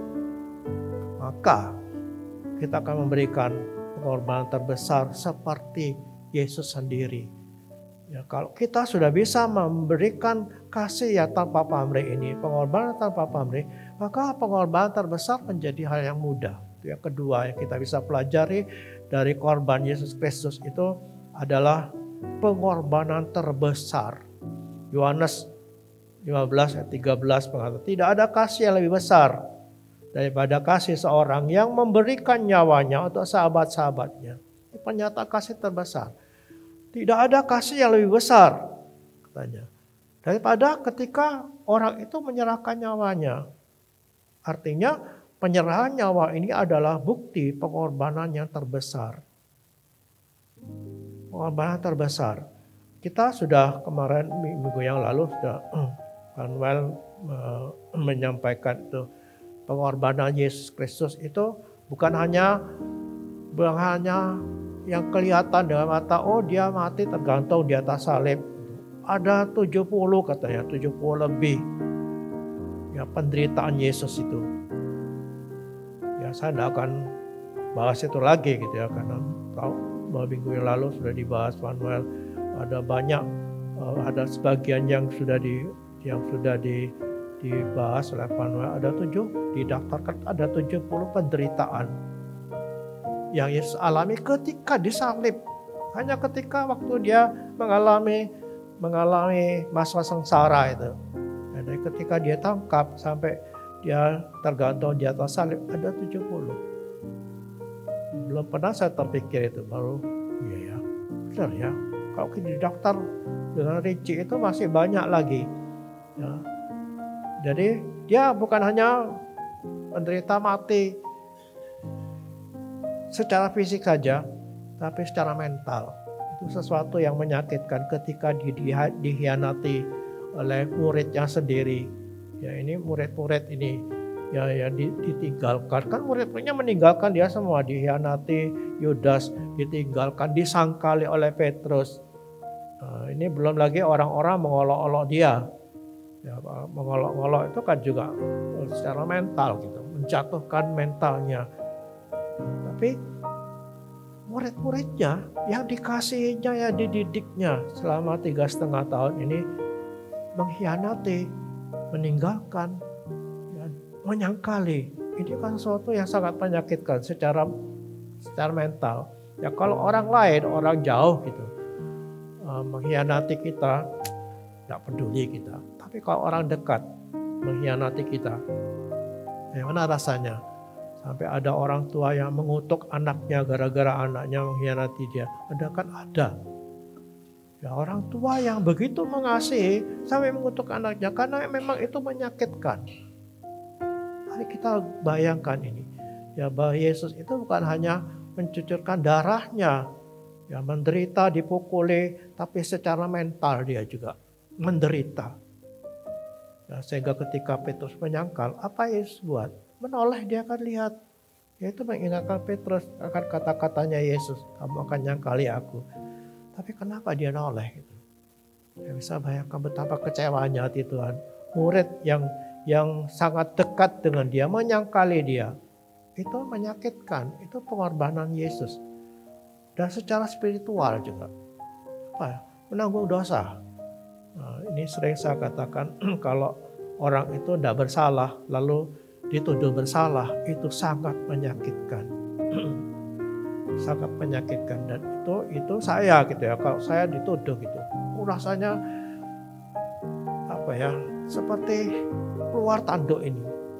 Speaker 3: maka kita akan memberikan pengorbanan terbesar seperti Yesus sendiri. Ya, kalau kita sudah bisa memberikan kasih ya tanpa pamrih ini, pengorbanan tanpa pamrih, maka pengorbanan terbesar menjadi hal yang mudah. Itu yang kedua yang kita bisa pelajari dari korban Yesus Kristus itu adalah pengorbanan terbesar. Yohanes lima belas ayat tiga belas mengatakan, tidak ada kasih yang lebih besar daripada kasih seorang yang memberikan nyawanya untuk sahabat-sahabatnya. Ini pernyataan kasih terbesar. Tidak ada kasih yang lebih besar, katanya, daripada ketika orang itu menyerahkan nyawanya. Artinya penyerahan nyawa ini adalah bukti pengorbanan yang terbesar. Pengorbanan terbesar. Kita sudah kemarin minggu yang lalu sudah Manuel uh, menyampaikan itu. Pengorbanan Yesus Kristus itu bukan hanya bukan hanya yang kelihatan dengan mata, oh dia mati tergantung di atas salib. Ada tujuh puluh katanya, tujuh puluh lebih ya penderitaan Yesus itu. Ya saya tidak akan bahas itu lagi gitu ya, karena tahu bahwa minggu yang lalu sudah dibahas Manuel. Ada banyak, ada sebagian yang sudah di yang sudah di dibahas oleh Manuel. Ada tujuh didaftarkan, ada tujuh puluh penderitaan yang Yesus alami ketika disalib. Hanya ketika waktu dia mengalami mengalami masa sengsara itu. Dan ketika dia tangkap sampai dia tergantung di atas salib, ada tujuh puluh. Belum pernah saya terpikir itu, baru iya ya, benar ya. Kalau kita daftar dengan rinci itu masih banyak lagi. Ya. Jadi dia bukan hanya menderita mati secara fisik saja, tapi secara mental. Itu sesuatu yang menyakitkan ketika dihianati oleh muridnya sendiri. Ya ini murid-murid ini ya ya ditinggalkan. Kan murid-muridnya meninggalkan dia semua, dikhianati Yudas, ditinggalkan, disangkali oleh Petrus. Nah, ini belum lagi orang-orang mengolok-olok dia. Ya, mengolok-olok itu kan juga secara mental gitu, menjatuhkan mentalnya. Tapi murid-muridnya yang dikasihinya, yang dididiknya selama tiga setengah tahun ini mengkhianati, meninggalkan, ya, menyangkali. Ini kan sesuatu yang sangat menyakitkan secara secara mental. Ya kalau orang lain, orang jauh gitu, uh, mengkhianati kita, tidak peduli kita. Tapi kalau orang dekat mengkhianati kita, bagaimana rasanya? Sampai ada orang tua yang mengutuk anaknya gara-gara anaknya mengkhianati dia. Ada kan ada. Ya orang tua yang begitu mengasihi sampai mengutuk anaknya karena memang itu menyakitkan. Mari kita bayangkan ini. Ya bahwa Yesus itu bukan hanya mencucurkan darahnya, ya menderita, dipukuli, tapi secara mental dia juga menderita. Ya, sehingga ketika Petrus menyangkal, apa Yesus buat? Menoleh, dia akan lihat. Yaitu mengingatkan Petrus akan kata-katanya Yesus, kamu akan nyangkali aku. Tapi kenapa dia noleh? Gitu. Ya, bisa bayangkan betapa kecewanya hati Tuhan. Murid yang yang sangat dekat dengan dia, menyangkali dia. Itu menyakitkan, itu pengorbanan Yesus. Dan secara spiritual juga. Apa? Menanggung dosa. Nah, ini sering saya katakan kalau orang itu tidak bersalah lalu dituduh bersalah itu sangat menyakitkan, sangat menyakitkan dan itu itu saya gitu ya kalau saya dituduh gitu, rasanya apa ya seperti keluar tanduk ini,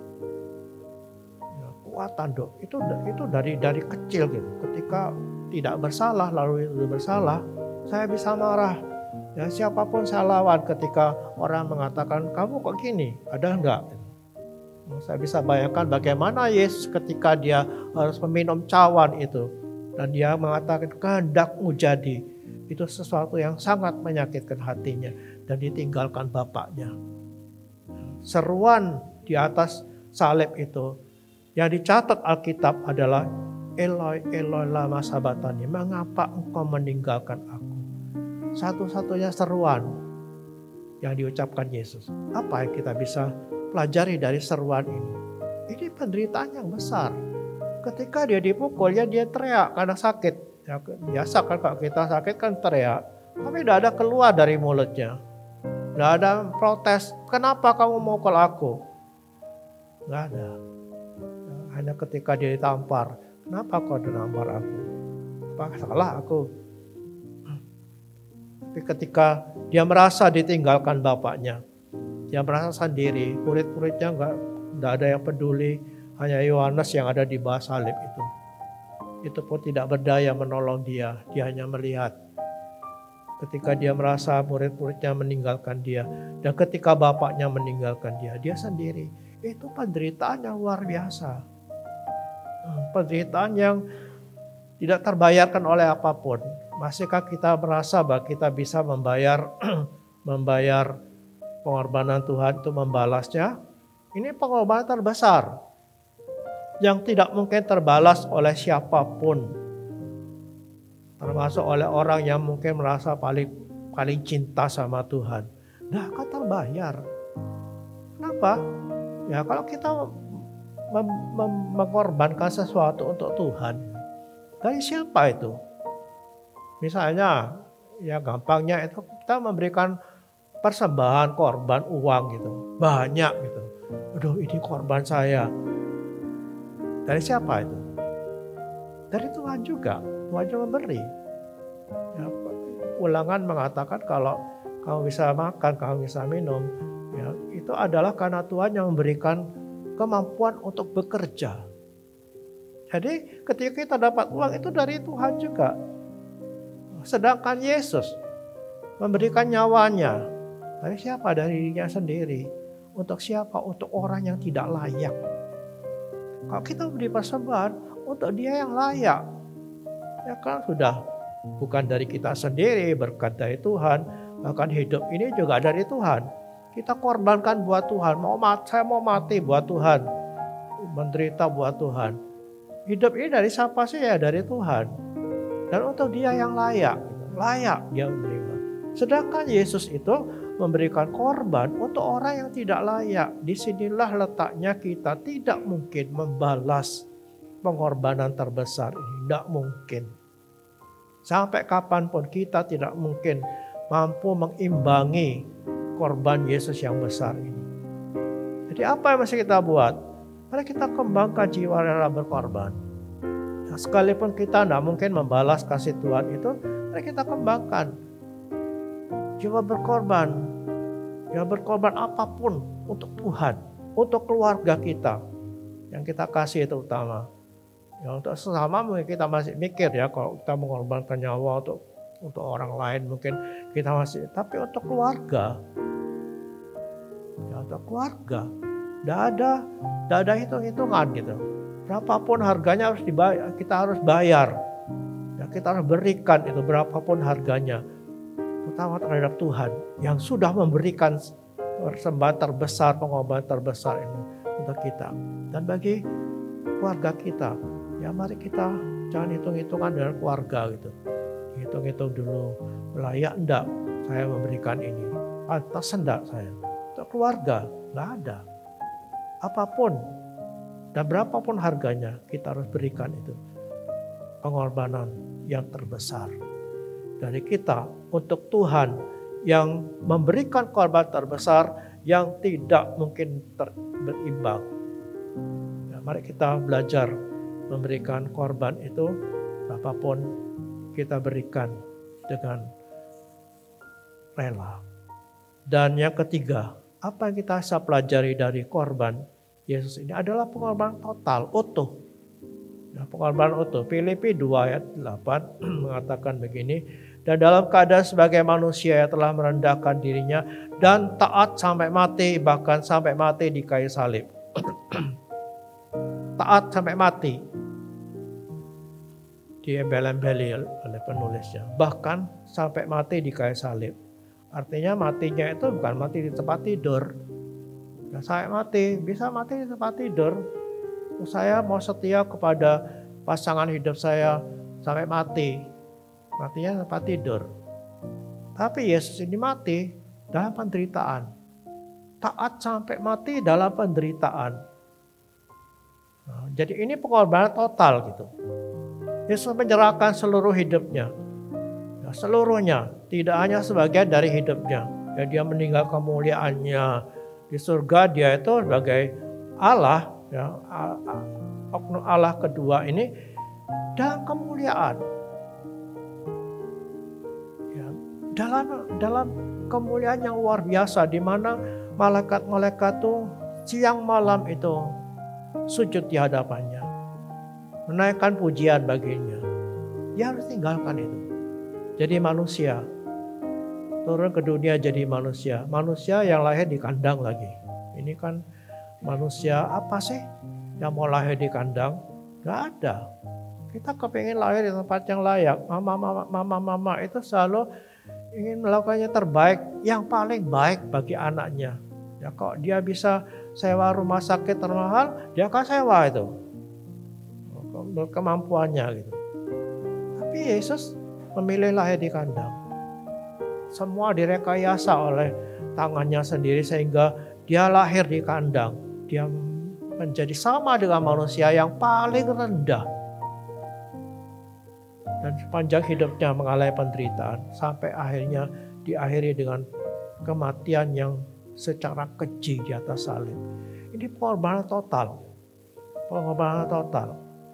Speaker 3: ya, keluar tanduk itu itu dari dari kecil gitu, ketika tidak bersalah lalu itu bersalah saya bisa marah. Ya siapapun saya lawan ketika orang mengatakan kamu kok gini, ada enggak? Saya bisa bayangkan bagaimana Yesus ketika dia harus meminum cawan itu dan dia mengatakan kehendakmu jadi. Itu sesuatu yang sangat menyakitkan hatinya dan ditinggalkan Bapaknya. Seruan di atas salib itu yang dicatat Alkitab adalah Eloi Eloi lama sabatani, mengapa engkau meninggalkan aku? Satu-satunya seruan yang diucapkan Yesus. Apa yang kita bisa pelajari dari seruan ini? Ini penderitaan yang besar. Ketika dia dipukul, ya dia teriak karena sakit. Ya, biasa kan kalau kita sakit kan teriak. Tapi tidak ada keluar dari mulutnya. Tidak ada protes. Kenapa kamu mukul aku? Tidak ada. Hanya ketika dia ditampar. Kenapa kau menampar aku? Apa salah aku? Tapi ketika dia merasa ditinggalkan Bapaknya, dia merasa sendiri, murid-muridnya enggak, enggak ada yang peduli, hanya Yohanes yang ada di bawah salib itu. Itu pun tidak berdaya menolong dia, dia hanya melihat. Ketika dia merasa murid-muridnya meninggalkan dia, dan ketika Bapaknya meninggalkan dia, dia sendiri. Itu penderitaan yang luar biasa. Penderitaan yang tidak terbayarkan oleh apapun. Masihkah kita merasa bahwa kita bisa membayar membayar pengorbanan Tuhan itu membalasnya? Ini pengorbanan terbesar yang tidak mungkin terbalas oleh siapapun, termasuk oleh orang yang mungkin merasa paling paling cinta sama Tuhan. Nah, akan terbayar. Kenapa? Ya kalau kita mem- mem- mengorbankan sesuatu untuk Tuhan, dari siapa itu? Misalnya, ya gampangnya itu kita memberikan persembahan korban uang gitu, banyak gitu. Aduh, ini korban saya. Dari siapa itu? Dari Tuhan juga. Tuhan juga memberi. Ya, Ulangan mengatakan kalau kamu bisa makan, kamu bisa minum, ya itu adalah karena Tuhan yang memberikan kemampuan untuk bekerja. Jadi ketika kita dapat uang itu dari Tuhan juga. Sedangkan Yesus memberikan nyawanya. Dari siapa? Dari dirinya sendiri. Untuk siapa? Untuk orang yang tidak layak. Kalau kita beri persembahan untuk dia yang layak. Ya kan sudah bukan dari kita sendiri, berkat dari Tuhan. Bahkan hidup ini juga dari Tuhan. Kita korbankan buat Tuhan. Mau mati, saya mau mati buat Tuhan. Menderita buat Tuhan. Hidup ini dari siapa sih? Ya dari Tuhan. Dan untuk dia yang layak. Layak dia menerima. Sedangkan Yesus itu memberikan korban untuk orang yang tidak layak. Disinilah letaknya kita tidak mungkin membalas pengorbanan terbesar ini. Tidak mungkin. Sampai kapanpun kita tidak mungkin mampu mengimbangi korban Yesus yang besar ini. Jadi apa yang mesti kita buat? Mari kita kembangkan jiwa rela berkorban. Nah, sekalipun kita tidak mungkin membalas kasih Tuhan itu, mari kita kembangkan jiwa berkorban. Ya berkorban apapun untuk Tuhan, untuk keluarga kita yang kita kasih terutama. Ya untuk sesama mungkin kita masih mikir ya kalau kita mengorbankan nyawa untuk untuk orang lain mungkin kita masih, tapi untuk keluarga, ya untuk keluarga, tidak ada, tidak ada hitung-hitungan gitu. Berapapun harganya harus dibayar, kita harus bayar, ya kita harus berikan itu berapapun harganya, terutama terhadap Tuhan yang sudah memberikan persembahan terbesar, pengorbanan terbesar ini untuk kita dan bagi keluarga kita. Ya mari kita jangan hitung-hitungan dengan keluarga gitu. Hitung-hitung dulu, layak enggak saya memberikan ini, pantas enggak saya. Untuk keluarga, enggak ada. Apapun dan berapapun harganya kita harus berikan itu. Pengorbanan yang terbesar dari kita untuk Tuhan yang memberikan korban terbesar yang tidak mungkin ter- berimbang. Ya, mari kita belajar memberikan korban itu berapapun kita berikan dengan rela. Dan yang ketiga, apa yang kita bisa pelajari dari korban Yesus ini adalah pengorbanan total, utuh. Nah, pengorbanan utuh. Filipi dua ayat delapan mengatakan begini, dan dalam keadaan sebagai manusia yang telah merendahkan dirinya dan taat sampai mati, bahkan sampai mati di kayu salib. Taat sampai mati. Diembel-embeli oleh penulisnya. Bahkan sampai mati di kayu salib. Artinya matinya itu bukan mati di tempat tidur. Nah, saya mati, bisa mati di tempat tidur. Saya mau setia kepada pasangan hidup saya sampai mati. Matinya di tempat tidur. Tapi Yesus ini mati dalam penderitaan. Taat sampai mati dalam penderitaan. Nah, jadi ini pengorbanan total gitu. Yesus menyerahkan seluruh hidupnya. Ya, seluruhnya. Tidak hanya sebagian dari hidupnya. Ya, dia meninggal kemuliaannya. Di surga dia itu sebagai Allah. Ya, oknum Allah kedua ini. Dalam kemuliaan. Ya, dalam, dalam kemuliaan yang luar biasa. Di mana malaikat-malaikat itu siang malam itu sujud di hadapannya. Menaikkan pujian baginya. Dia harus tinggalkan itu. Jadi manusia. Turun ke dunia jadi manusia. Manusia yang lahir di kandang lagi. Ini kan manusia apa sih yang mau lahir di kandang? Gak ada. Kita kepingin lahir di tempat yang layak. Mama-mama mama-mama itu selalu ingin melakukannya terbaik. Yang paling baik bagi anaknya. Ya kok dia bisa sewa rumah sakit termahal, dia akan sewa itu. Kemampuannya gitu. Tapi Yesus memilih lahir di kandang. Semua direkayasa oleh tangannya sendiri sehingga dia lahir di kandang. Dia menjadi sama dengan manusia yang paling rendah. Dan sepanjang hidupnya mengalami penderitaan sampai akhirnya diakhiri dengan kematian yang secara keji di atas salib. Ini pengorbanan total. Pengorbanan total.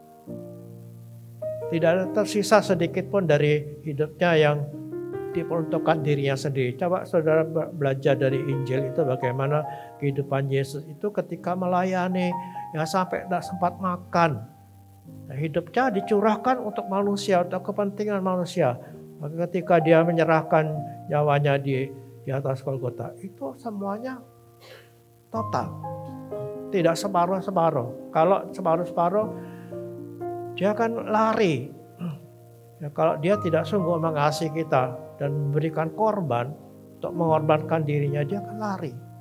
Speaker 3: Tidak ada tersisa sedikit pun dari hidupnya yang diperuntukkan dirinya sendiri. Coba saudara belajar dari Injil itu bagaimana kehidupan Yesus itu ketika melayani. Ya sampai tidak sempat makan. Nah, hidupnya dicurahkan untuk manusia, untuk kepentingan manusia. Maka ketika dia menyerahkan nyawanya di, di atas Golgota. Itu semuanya total. Tidak separuh-separuh. Kalau separuh-separuh dia akan lari. Ya, kalau dia tidak sungguh mengasihi kita dan memberikan korban untuk mengorbankan dirinya, dia akan lari.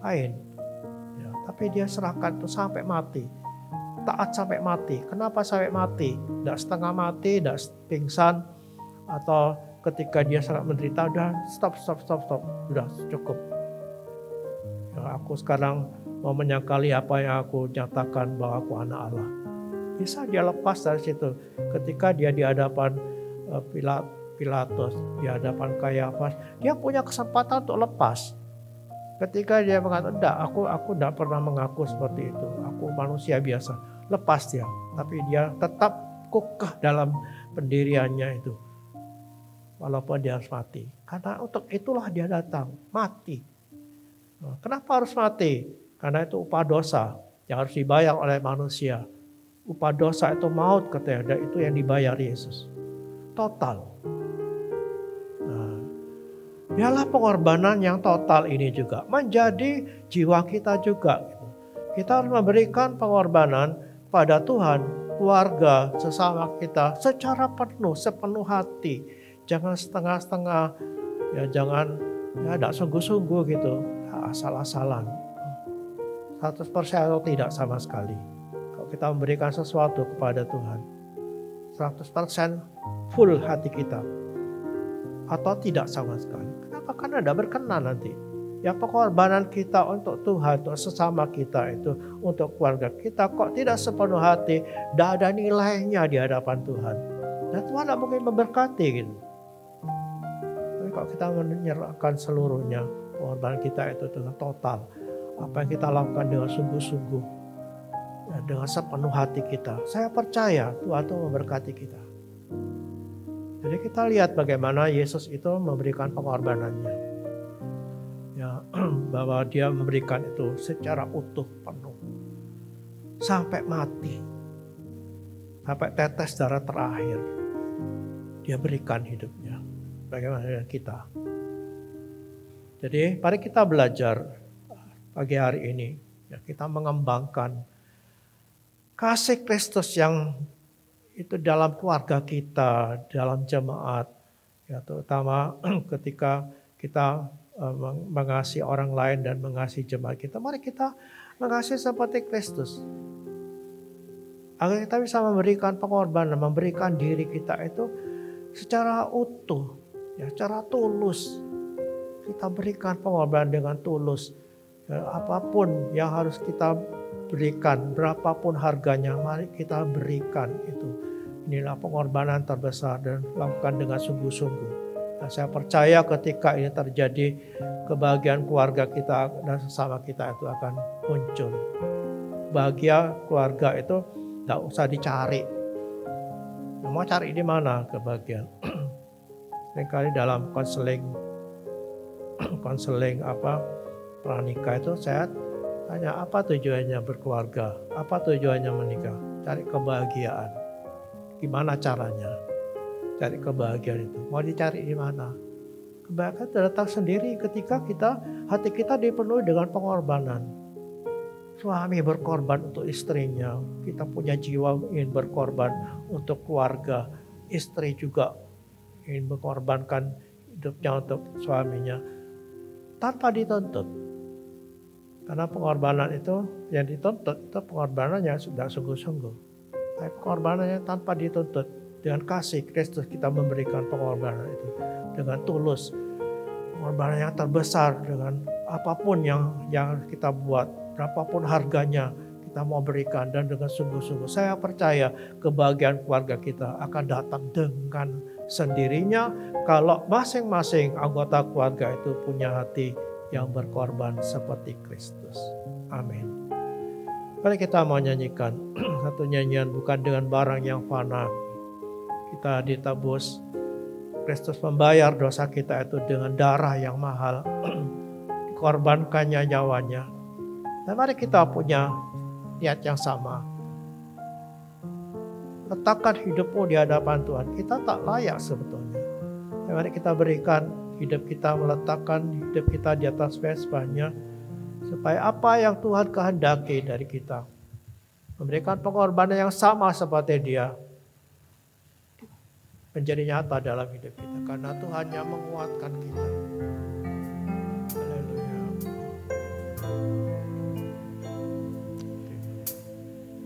Speaker 3: lain. Ya, tapi dia serahkan itu sampai mati. Taat sampai mati. Kenapa sampai mati? Tidak setengah mati, tidak pingsan, atau ketika dia sangat menderita, udah stop, stop, stop, stop, udah cukup. Ya, aku sekarang mau menyangkali apa yang aku nyatakan bahwa aku anak Allah. Bisa dia lepas dari situ. Ketika dia di hadapan uh, Pilat, Pilatus, di hadapan Kayafas, dia punya kesempatan untuk lepas. Ketika dia mengatakan, enggak, aku aku tidak pernah mengaku seperti itu. Aku manusia biasa. Lepas dia. Tapi dia tetap kekeh dalam pendiriannya itu. Walaupun dia harus mati. Karena untuk itulah dia datang. Mati. Nah, kenapa harus mati? Karena itu upah dosa yang harus dibayar oleh manusia. Upah dosa itu maut katanya. Dan itu yang dibayar Yesus. Total. Nah, biarlah pengorbanan yang total ini juga menjadi jiwa kita juga. Kita harus memberikan pengorbanan pada Tuhan, keluarga, sesama kita secara penuh, sepenuh hati. Jangan setengah-setengah, ya jangan ya tidak sungguh-sungguh gitu, ya, asal-asalan. seratus persen atau tidak sama sekali. Kalau kita memberikan sesuatu kepada Tuhan, seratus persen full hati kita. Atau tidak sama sekali. Kenapa? Karena tidak berkenan nanti. Ya pengorbanan kita untuk Tuhan, untuk sesama kita itu, untuk keluarga kita kok tidak sepenuh hati, tidak ada nilainya di hadapan Tuhan. Dan Tuhan tidak mungkin memberkati gitu. Tapi kalau kita menyerahkan seluruhnya, pengorbanan kita itu dengan total. Apa yang kita lakukan dengan sungguh-sungguh, ya, dengan sepenuh hati kita. Saya percaya Tuhan itu memberkati kita. Jadi kita lihat bagaimana Yesus itu memberikan pengorbanannya. Ya, bahwa dia memberikan itu secara utuh penuh sampai mati, sampai tetes darah terakhir dia berikan hidupnya bagaimana dengan kita. Jadi mari kita belajar pagi hari ini ya, kita mengembangkan kasih Kristus yang itu dalam keluarga kita, dalam jemaat ya, terutama ketika kita mengasihi orang lain dan mengasihi jemaat kita. Mari kita mengasihi seperti Kristus. Agar kita bisa memberikan pengorbanan, memberikan diri kita itu secara utuh, ya, secara tulus. Kita berikan pengorbanan dengan tulus. Ya, apapun yang harus kita berikan, berapapun harganya, mari kita berikan itu. Inilah pengorbanan terbesar dan lakukan dengan sungguh-sungguh. Nah, saya percaya ketika ini terjadi, kebahagiaan keluarga kita dan sesama kita itu akan muncul. Bahagia keluarga itu tidak usah dicari. Mau cari di mana kebahagiaan? Seringkali dalam konseling, konseling apa pranikah itu saya tanya apa tujuannya berkeluarga, apa tujuannya menikah? Cari kebahagiaan. Gimana caranya? Cari kebahagiaan itu. Mau dicari di mana? Kebahagiaan datang sendiri ketika kita hati kita dipenuhi dengan pengorbanan. Suami berkorban untuk istrinya. Kita punya jiwa ingin berkorban untuk keluarga. Istri juga ingin mengorbankan hidupnya untuk suaminya. Tanpa dituntut. Karena pengorbanan itu yang dituntut itu pengorbanan yang sudah sungguh-sungguh. Tapi pengorbanan yang tanpa dituntut. Dengan kasih Kristus kita memberikan pengorbanan itu dengan tulus. Pengorbanan yang terbesar dengan apapun yang yang kita buat, berapapun harganya kita mau berikan dan dengan sungguh-sungguh. Saya percaya kebahagiaan keluarga kita akan datang dengan sendirinya kalau masing-masing anggota keluarga itu punya hati yang berkorban seperti Kristus. Amin. Mari kita mau nyanyikan satu nyanyian bukan dengan barang yang fana. Kita ditebus, Kristus membayar dosa kita itu dengan darah yang mahal, dikorbankannya nyawanya. Dan mari kita punya niat yang sama. Letakkan hidupmu di hadapan Tuhan. Kita tak layak sebetulnya. Dan mari kita berikan hidup kita, meletakkan hidup kita di atas vesbahnya, supaya apa yang Tuhan kehendaki dari kita, memberikan pengorbanan yang sama seperti Dia, menjadi nyata dalam hidup kita. Karena Tuhan yang menguatkan kita. Haleluya.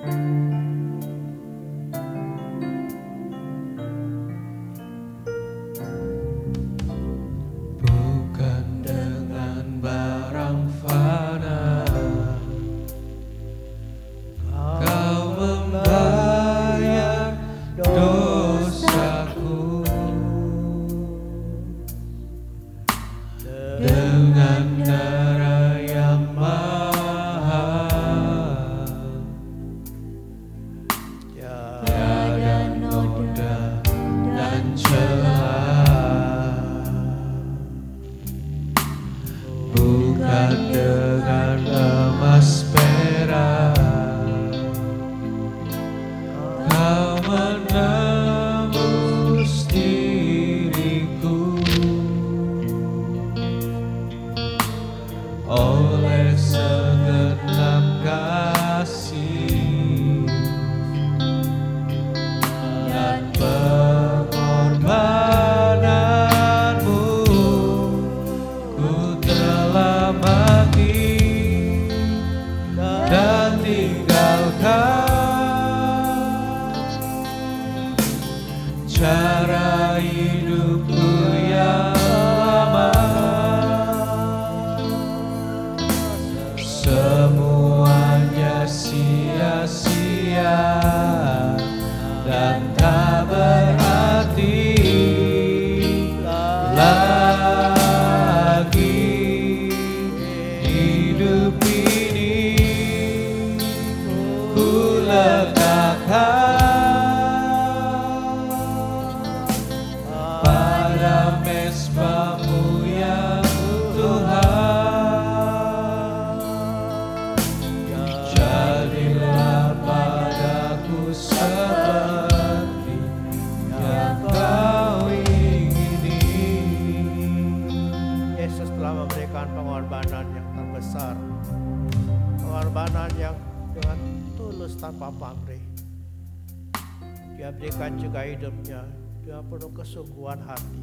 Speaker 3: Kesungguhan hati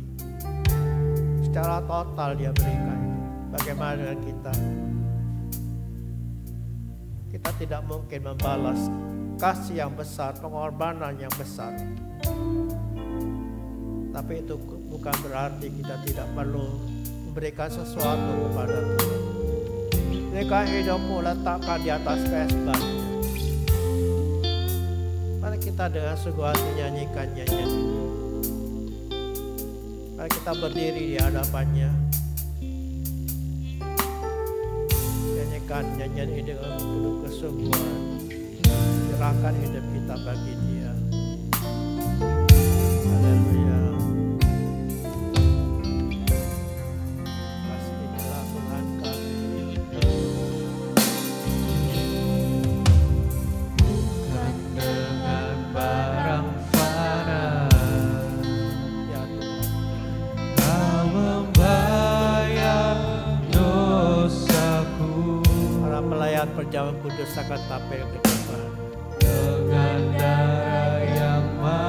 Speaker 3: secara total dia berikan. Bagaimana dengan kita? Kita tidak mungkin membalas kasih yang besar, pengorbanan yang besar. Tapi itu bukan berarti kita tidak perlu memberikan sesuatu kepada Tuhan. Berikan hidupmu, letakkan di atas mesbahnya. Mari kita dengan sungguh hati nyanyikan nyanyian ini. Mari kita berdiri di hadapannya. Nyanyikan nyanyian ini dengan penuh kesungguhan. Serahkan hidup kita bagi Dia. Haleluya. Kasihlah Tuhan kami.
Speaker 1: Bukan dengan barang fana.
Speaker 3: Perjamuan kudus akan tampil ke depan
Speaker 1: dengan darah yang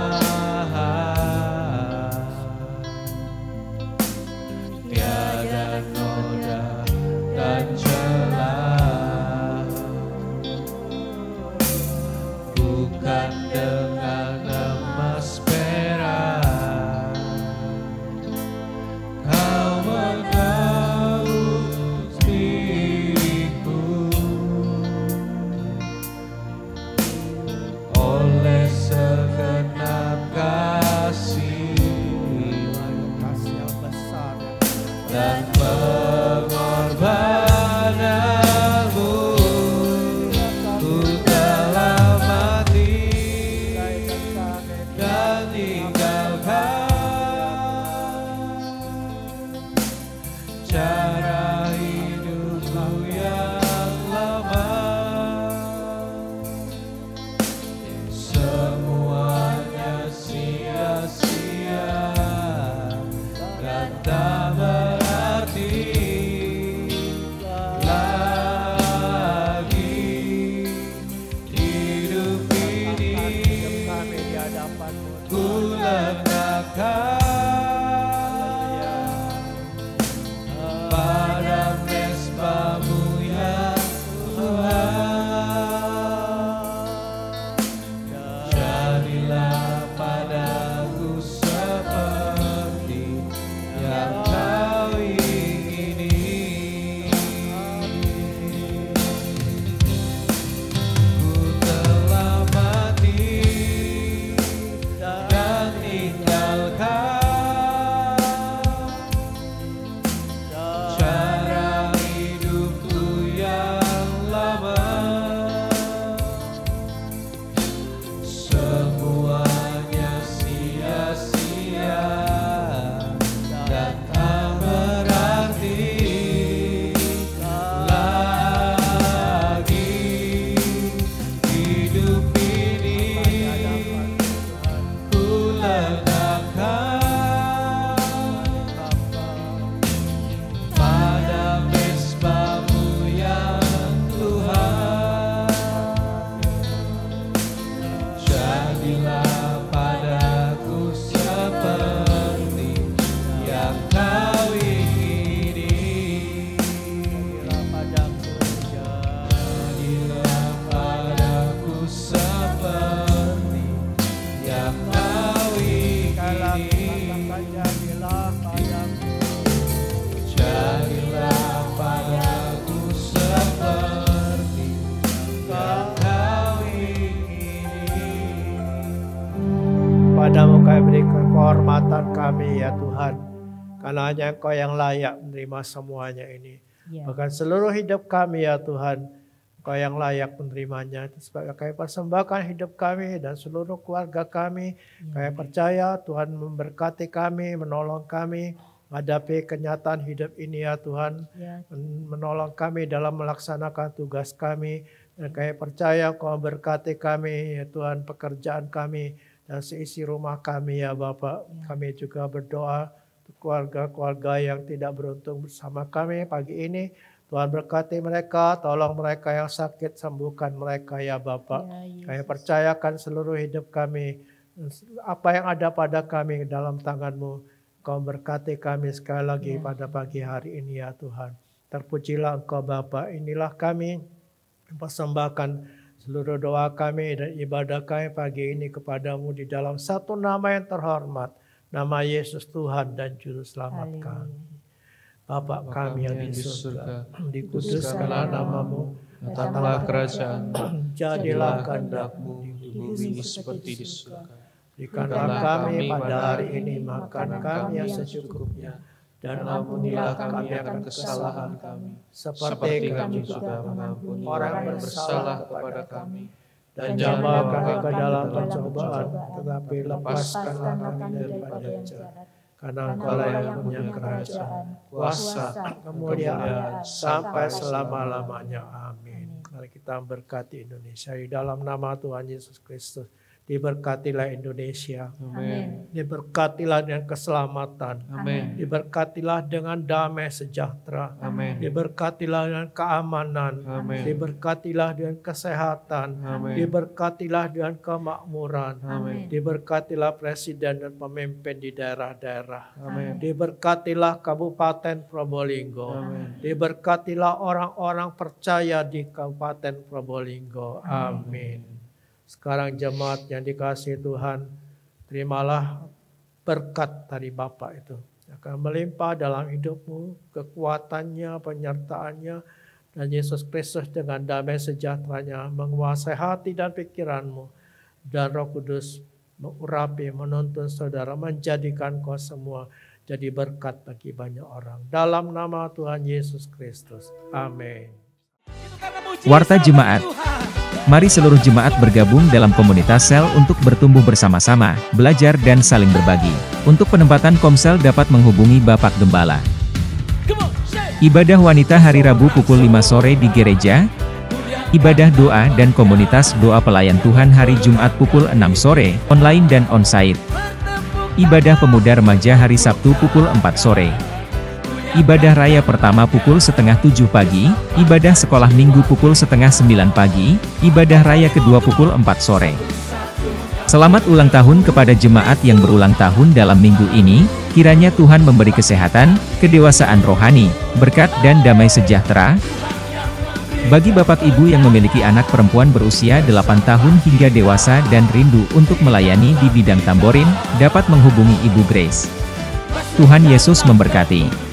Speaker 1: mahal, tiada noda dan celah, bukan dengan emas perak kau menebus diriku. Oleh segenap kasih,
Speaker 3: kasih yang besar
Speaker 1: dan pengorbananmu, ku telah mati dan tinggalkan cara hidupku yang lama. Semuanya sia-sia dan tak berarti lagi hidup ini. Ku letakkan pada mesbah-Mu ya Tuhan.
Speaker 3: Padamu kami berikan penghormatan kami ya Tuhan. Karena hanya Engkau yang layak menerima semuanya ini.
Speaker 2: Ya.
Speaker 3: Bahkan seluruh hidup kami ya Tuhan, Engkau yang layak menerimanya. Sebab kami persembahkan hidup kami dan seluruh keluarga kami.
Speaker 2: Ya.
Speaker 3: Kami percaya Tuhan memberkati kami, menolong kami menghadapi kenyataan hidup ini ya Tuhan.
Speaker 2: Ya.
Speaker 3: Menolong kami dalam melaksanakan tugas kami. Dan kami percaya Engkau memberkati kami ya Tuhan, pekerjaan kami dan seisi rumah kami ya Bapak. Ya. Kami juga berdoa untuk keluarga-keluarga yang tidak beruntung bersama kami pagi ini. Tuhan berkati mereka, tolong mereka yang sakit, sembuhkan mereka ya Bapak. Ya, kami percayakan seluruh hidup kami, apa yang ada pada kami dalam tangan-Mu. Kau berkati kami sekali lagi ya. Pada pagi hari ini ya Tuhan. Terpujilah Engkau Bapak, inilah kami mempersembahkan seluruh doa kami dan ibadah kami pagi ini kepadamu di dalam satu nama yang terhormat. Nama Yesus Tuhan dan Juru Selamat kami. Bapa kami yang di surga, dikuduskanlah namamu,
Speaker 1: datanglah kerajaan,
Speaker 3: jadilah
Speaker 1: kehendak-Mu di bumi seperti di surga.
Speaker 3: Berikanlah kami pada hari ini makan kami yang secukupnya, dan ampunilah kami akan kesalahan kami, seperti kami juga mengampuni orang yang bersalah kepada kami. Dan jangan bawa kami ke dalam pencobaan, tetapi lepaskanlah kami daripada jahat. Karena Engkau yang punya kerajaan, kuasa, kemuliaan, sampai selama-lamanya. Amin. Mari kita berkati Indonesia di dalam nama Tuhan Yesus Kristus. Diberkatilah Indonesia.
Speaker 1: Amin.
Speaker 3: Diberkatilah dengan keselamatan.
Speaker 1: Amin.
Speaker 3: Diberkatilah dengan damai sejahtera.
Speaker 1: Amin.
Speaker 3: Diberkatilah dengan keamanan.
Speaker 1: Amin.
Speaker 3: Diberkatilah dengan kesehatan.
Speaker 1: Amin.
Speaker 3: Diberkatilah dengan kemakmuran.
Speaker 1: Amin.
Speaker 3: Diberkatilah presiden dan pemimpin di daerah-daerah.
Speaker 1: Amin.
Speaker 3: Diberkatilah Kabupaten Probolinggo.
Speaker 1: Amin.
Speaker 3: Diberkatilah orang-orang percaya di Kabupaten Probolinggo. Amin. Sekarang jemaat yang dikasihi Tuhan, terimalah berkat dari Bapa itu. Akan melimpah dalam hidupmu, kekuatannya, penyertaannya, dan Yesus Kristus dengan damai sejahteranya menguasai hati dan pikiranmu. Dan Roh Kudus mengurapi, menuntun saudara, menjadikan kau semua jadi berkat bagi banyak orang. Dalam nama Tuhan Yesus Kristus. Amin.
Speaker 4: Warta Jemaat. Mari seluruh jemaat bergabung dalam komunitas sel untuk bertumbuh bersama-sama, belajar dan saling berbagi. Untuk penempatan komsel dapat menghubungi Bapak Gembala. Ibadah wanita hari Rabu pukul lima sore di gereja. Ibadah doa dan komunitas doa pelayan Tuhan hari Jumat pukul enam sore, online dan onsite. Ibadah pemuda remaja hari Sabtu pukul empat sore. Ibadah raya pertama pukul setengah tujuh pagi, ibadah sekolah minggu pukul setengah sembilan pagi, ibadah raya kedua pukul empat sore. Selamat ulang tahun kepada jemaat yang berulang tahun dalam minggu ini, kiranya Tuhan memberi kesehatan, kedewasaan rohani, berkat dan damai sejahtera. Bagi bapak ibu yang memiliki anak perempuan berusia delapan tahun hingga dewasa dan rindu untuk melayani di bidang tamborin, dapat menghubungi Ibu Grace. Tuhan Yesus memberkati.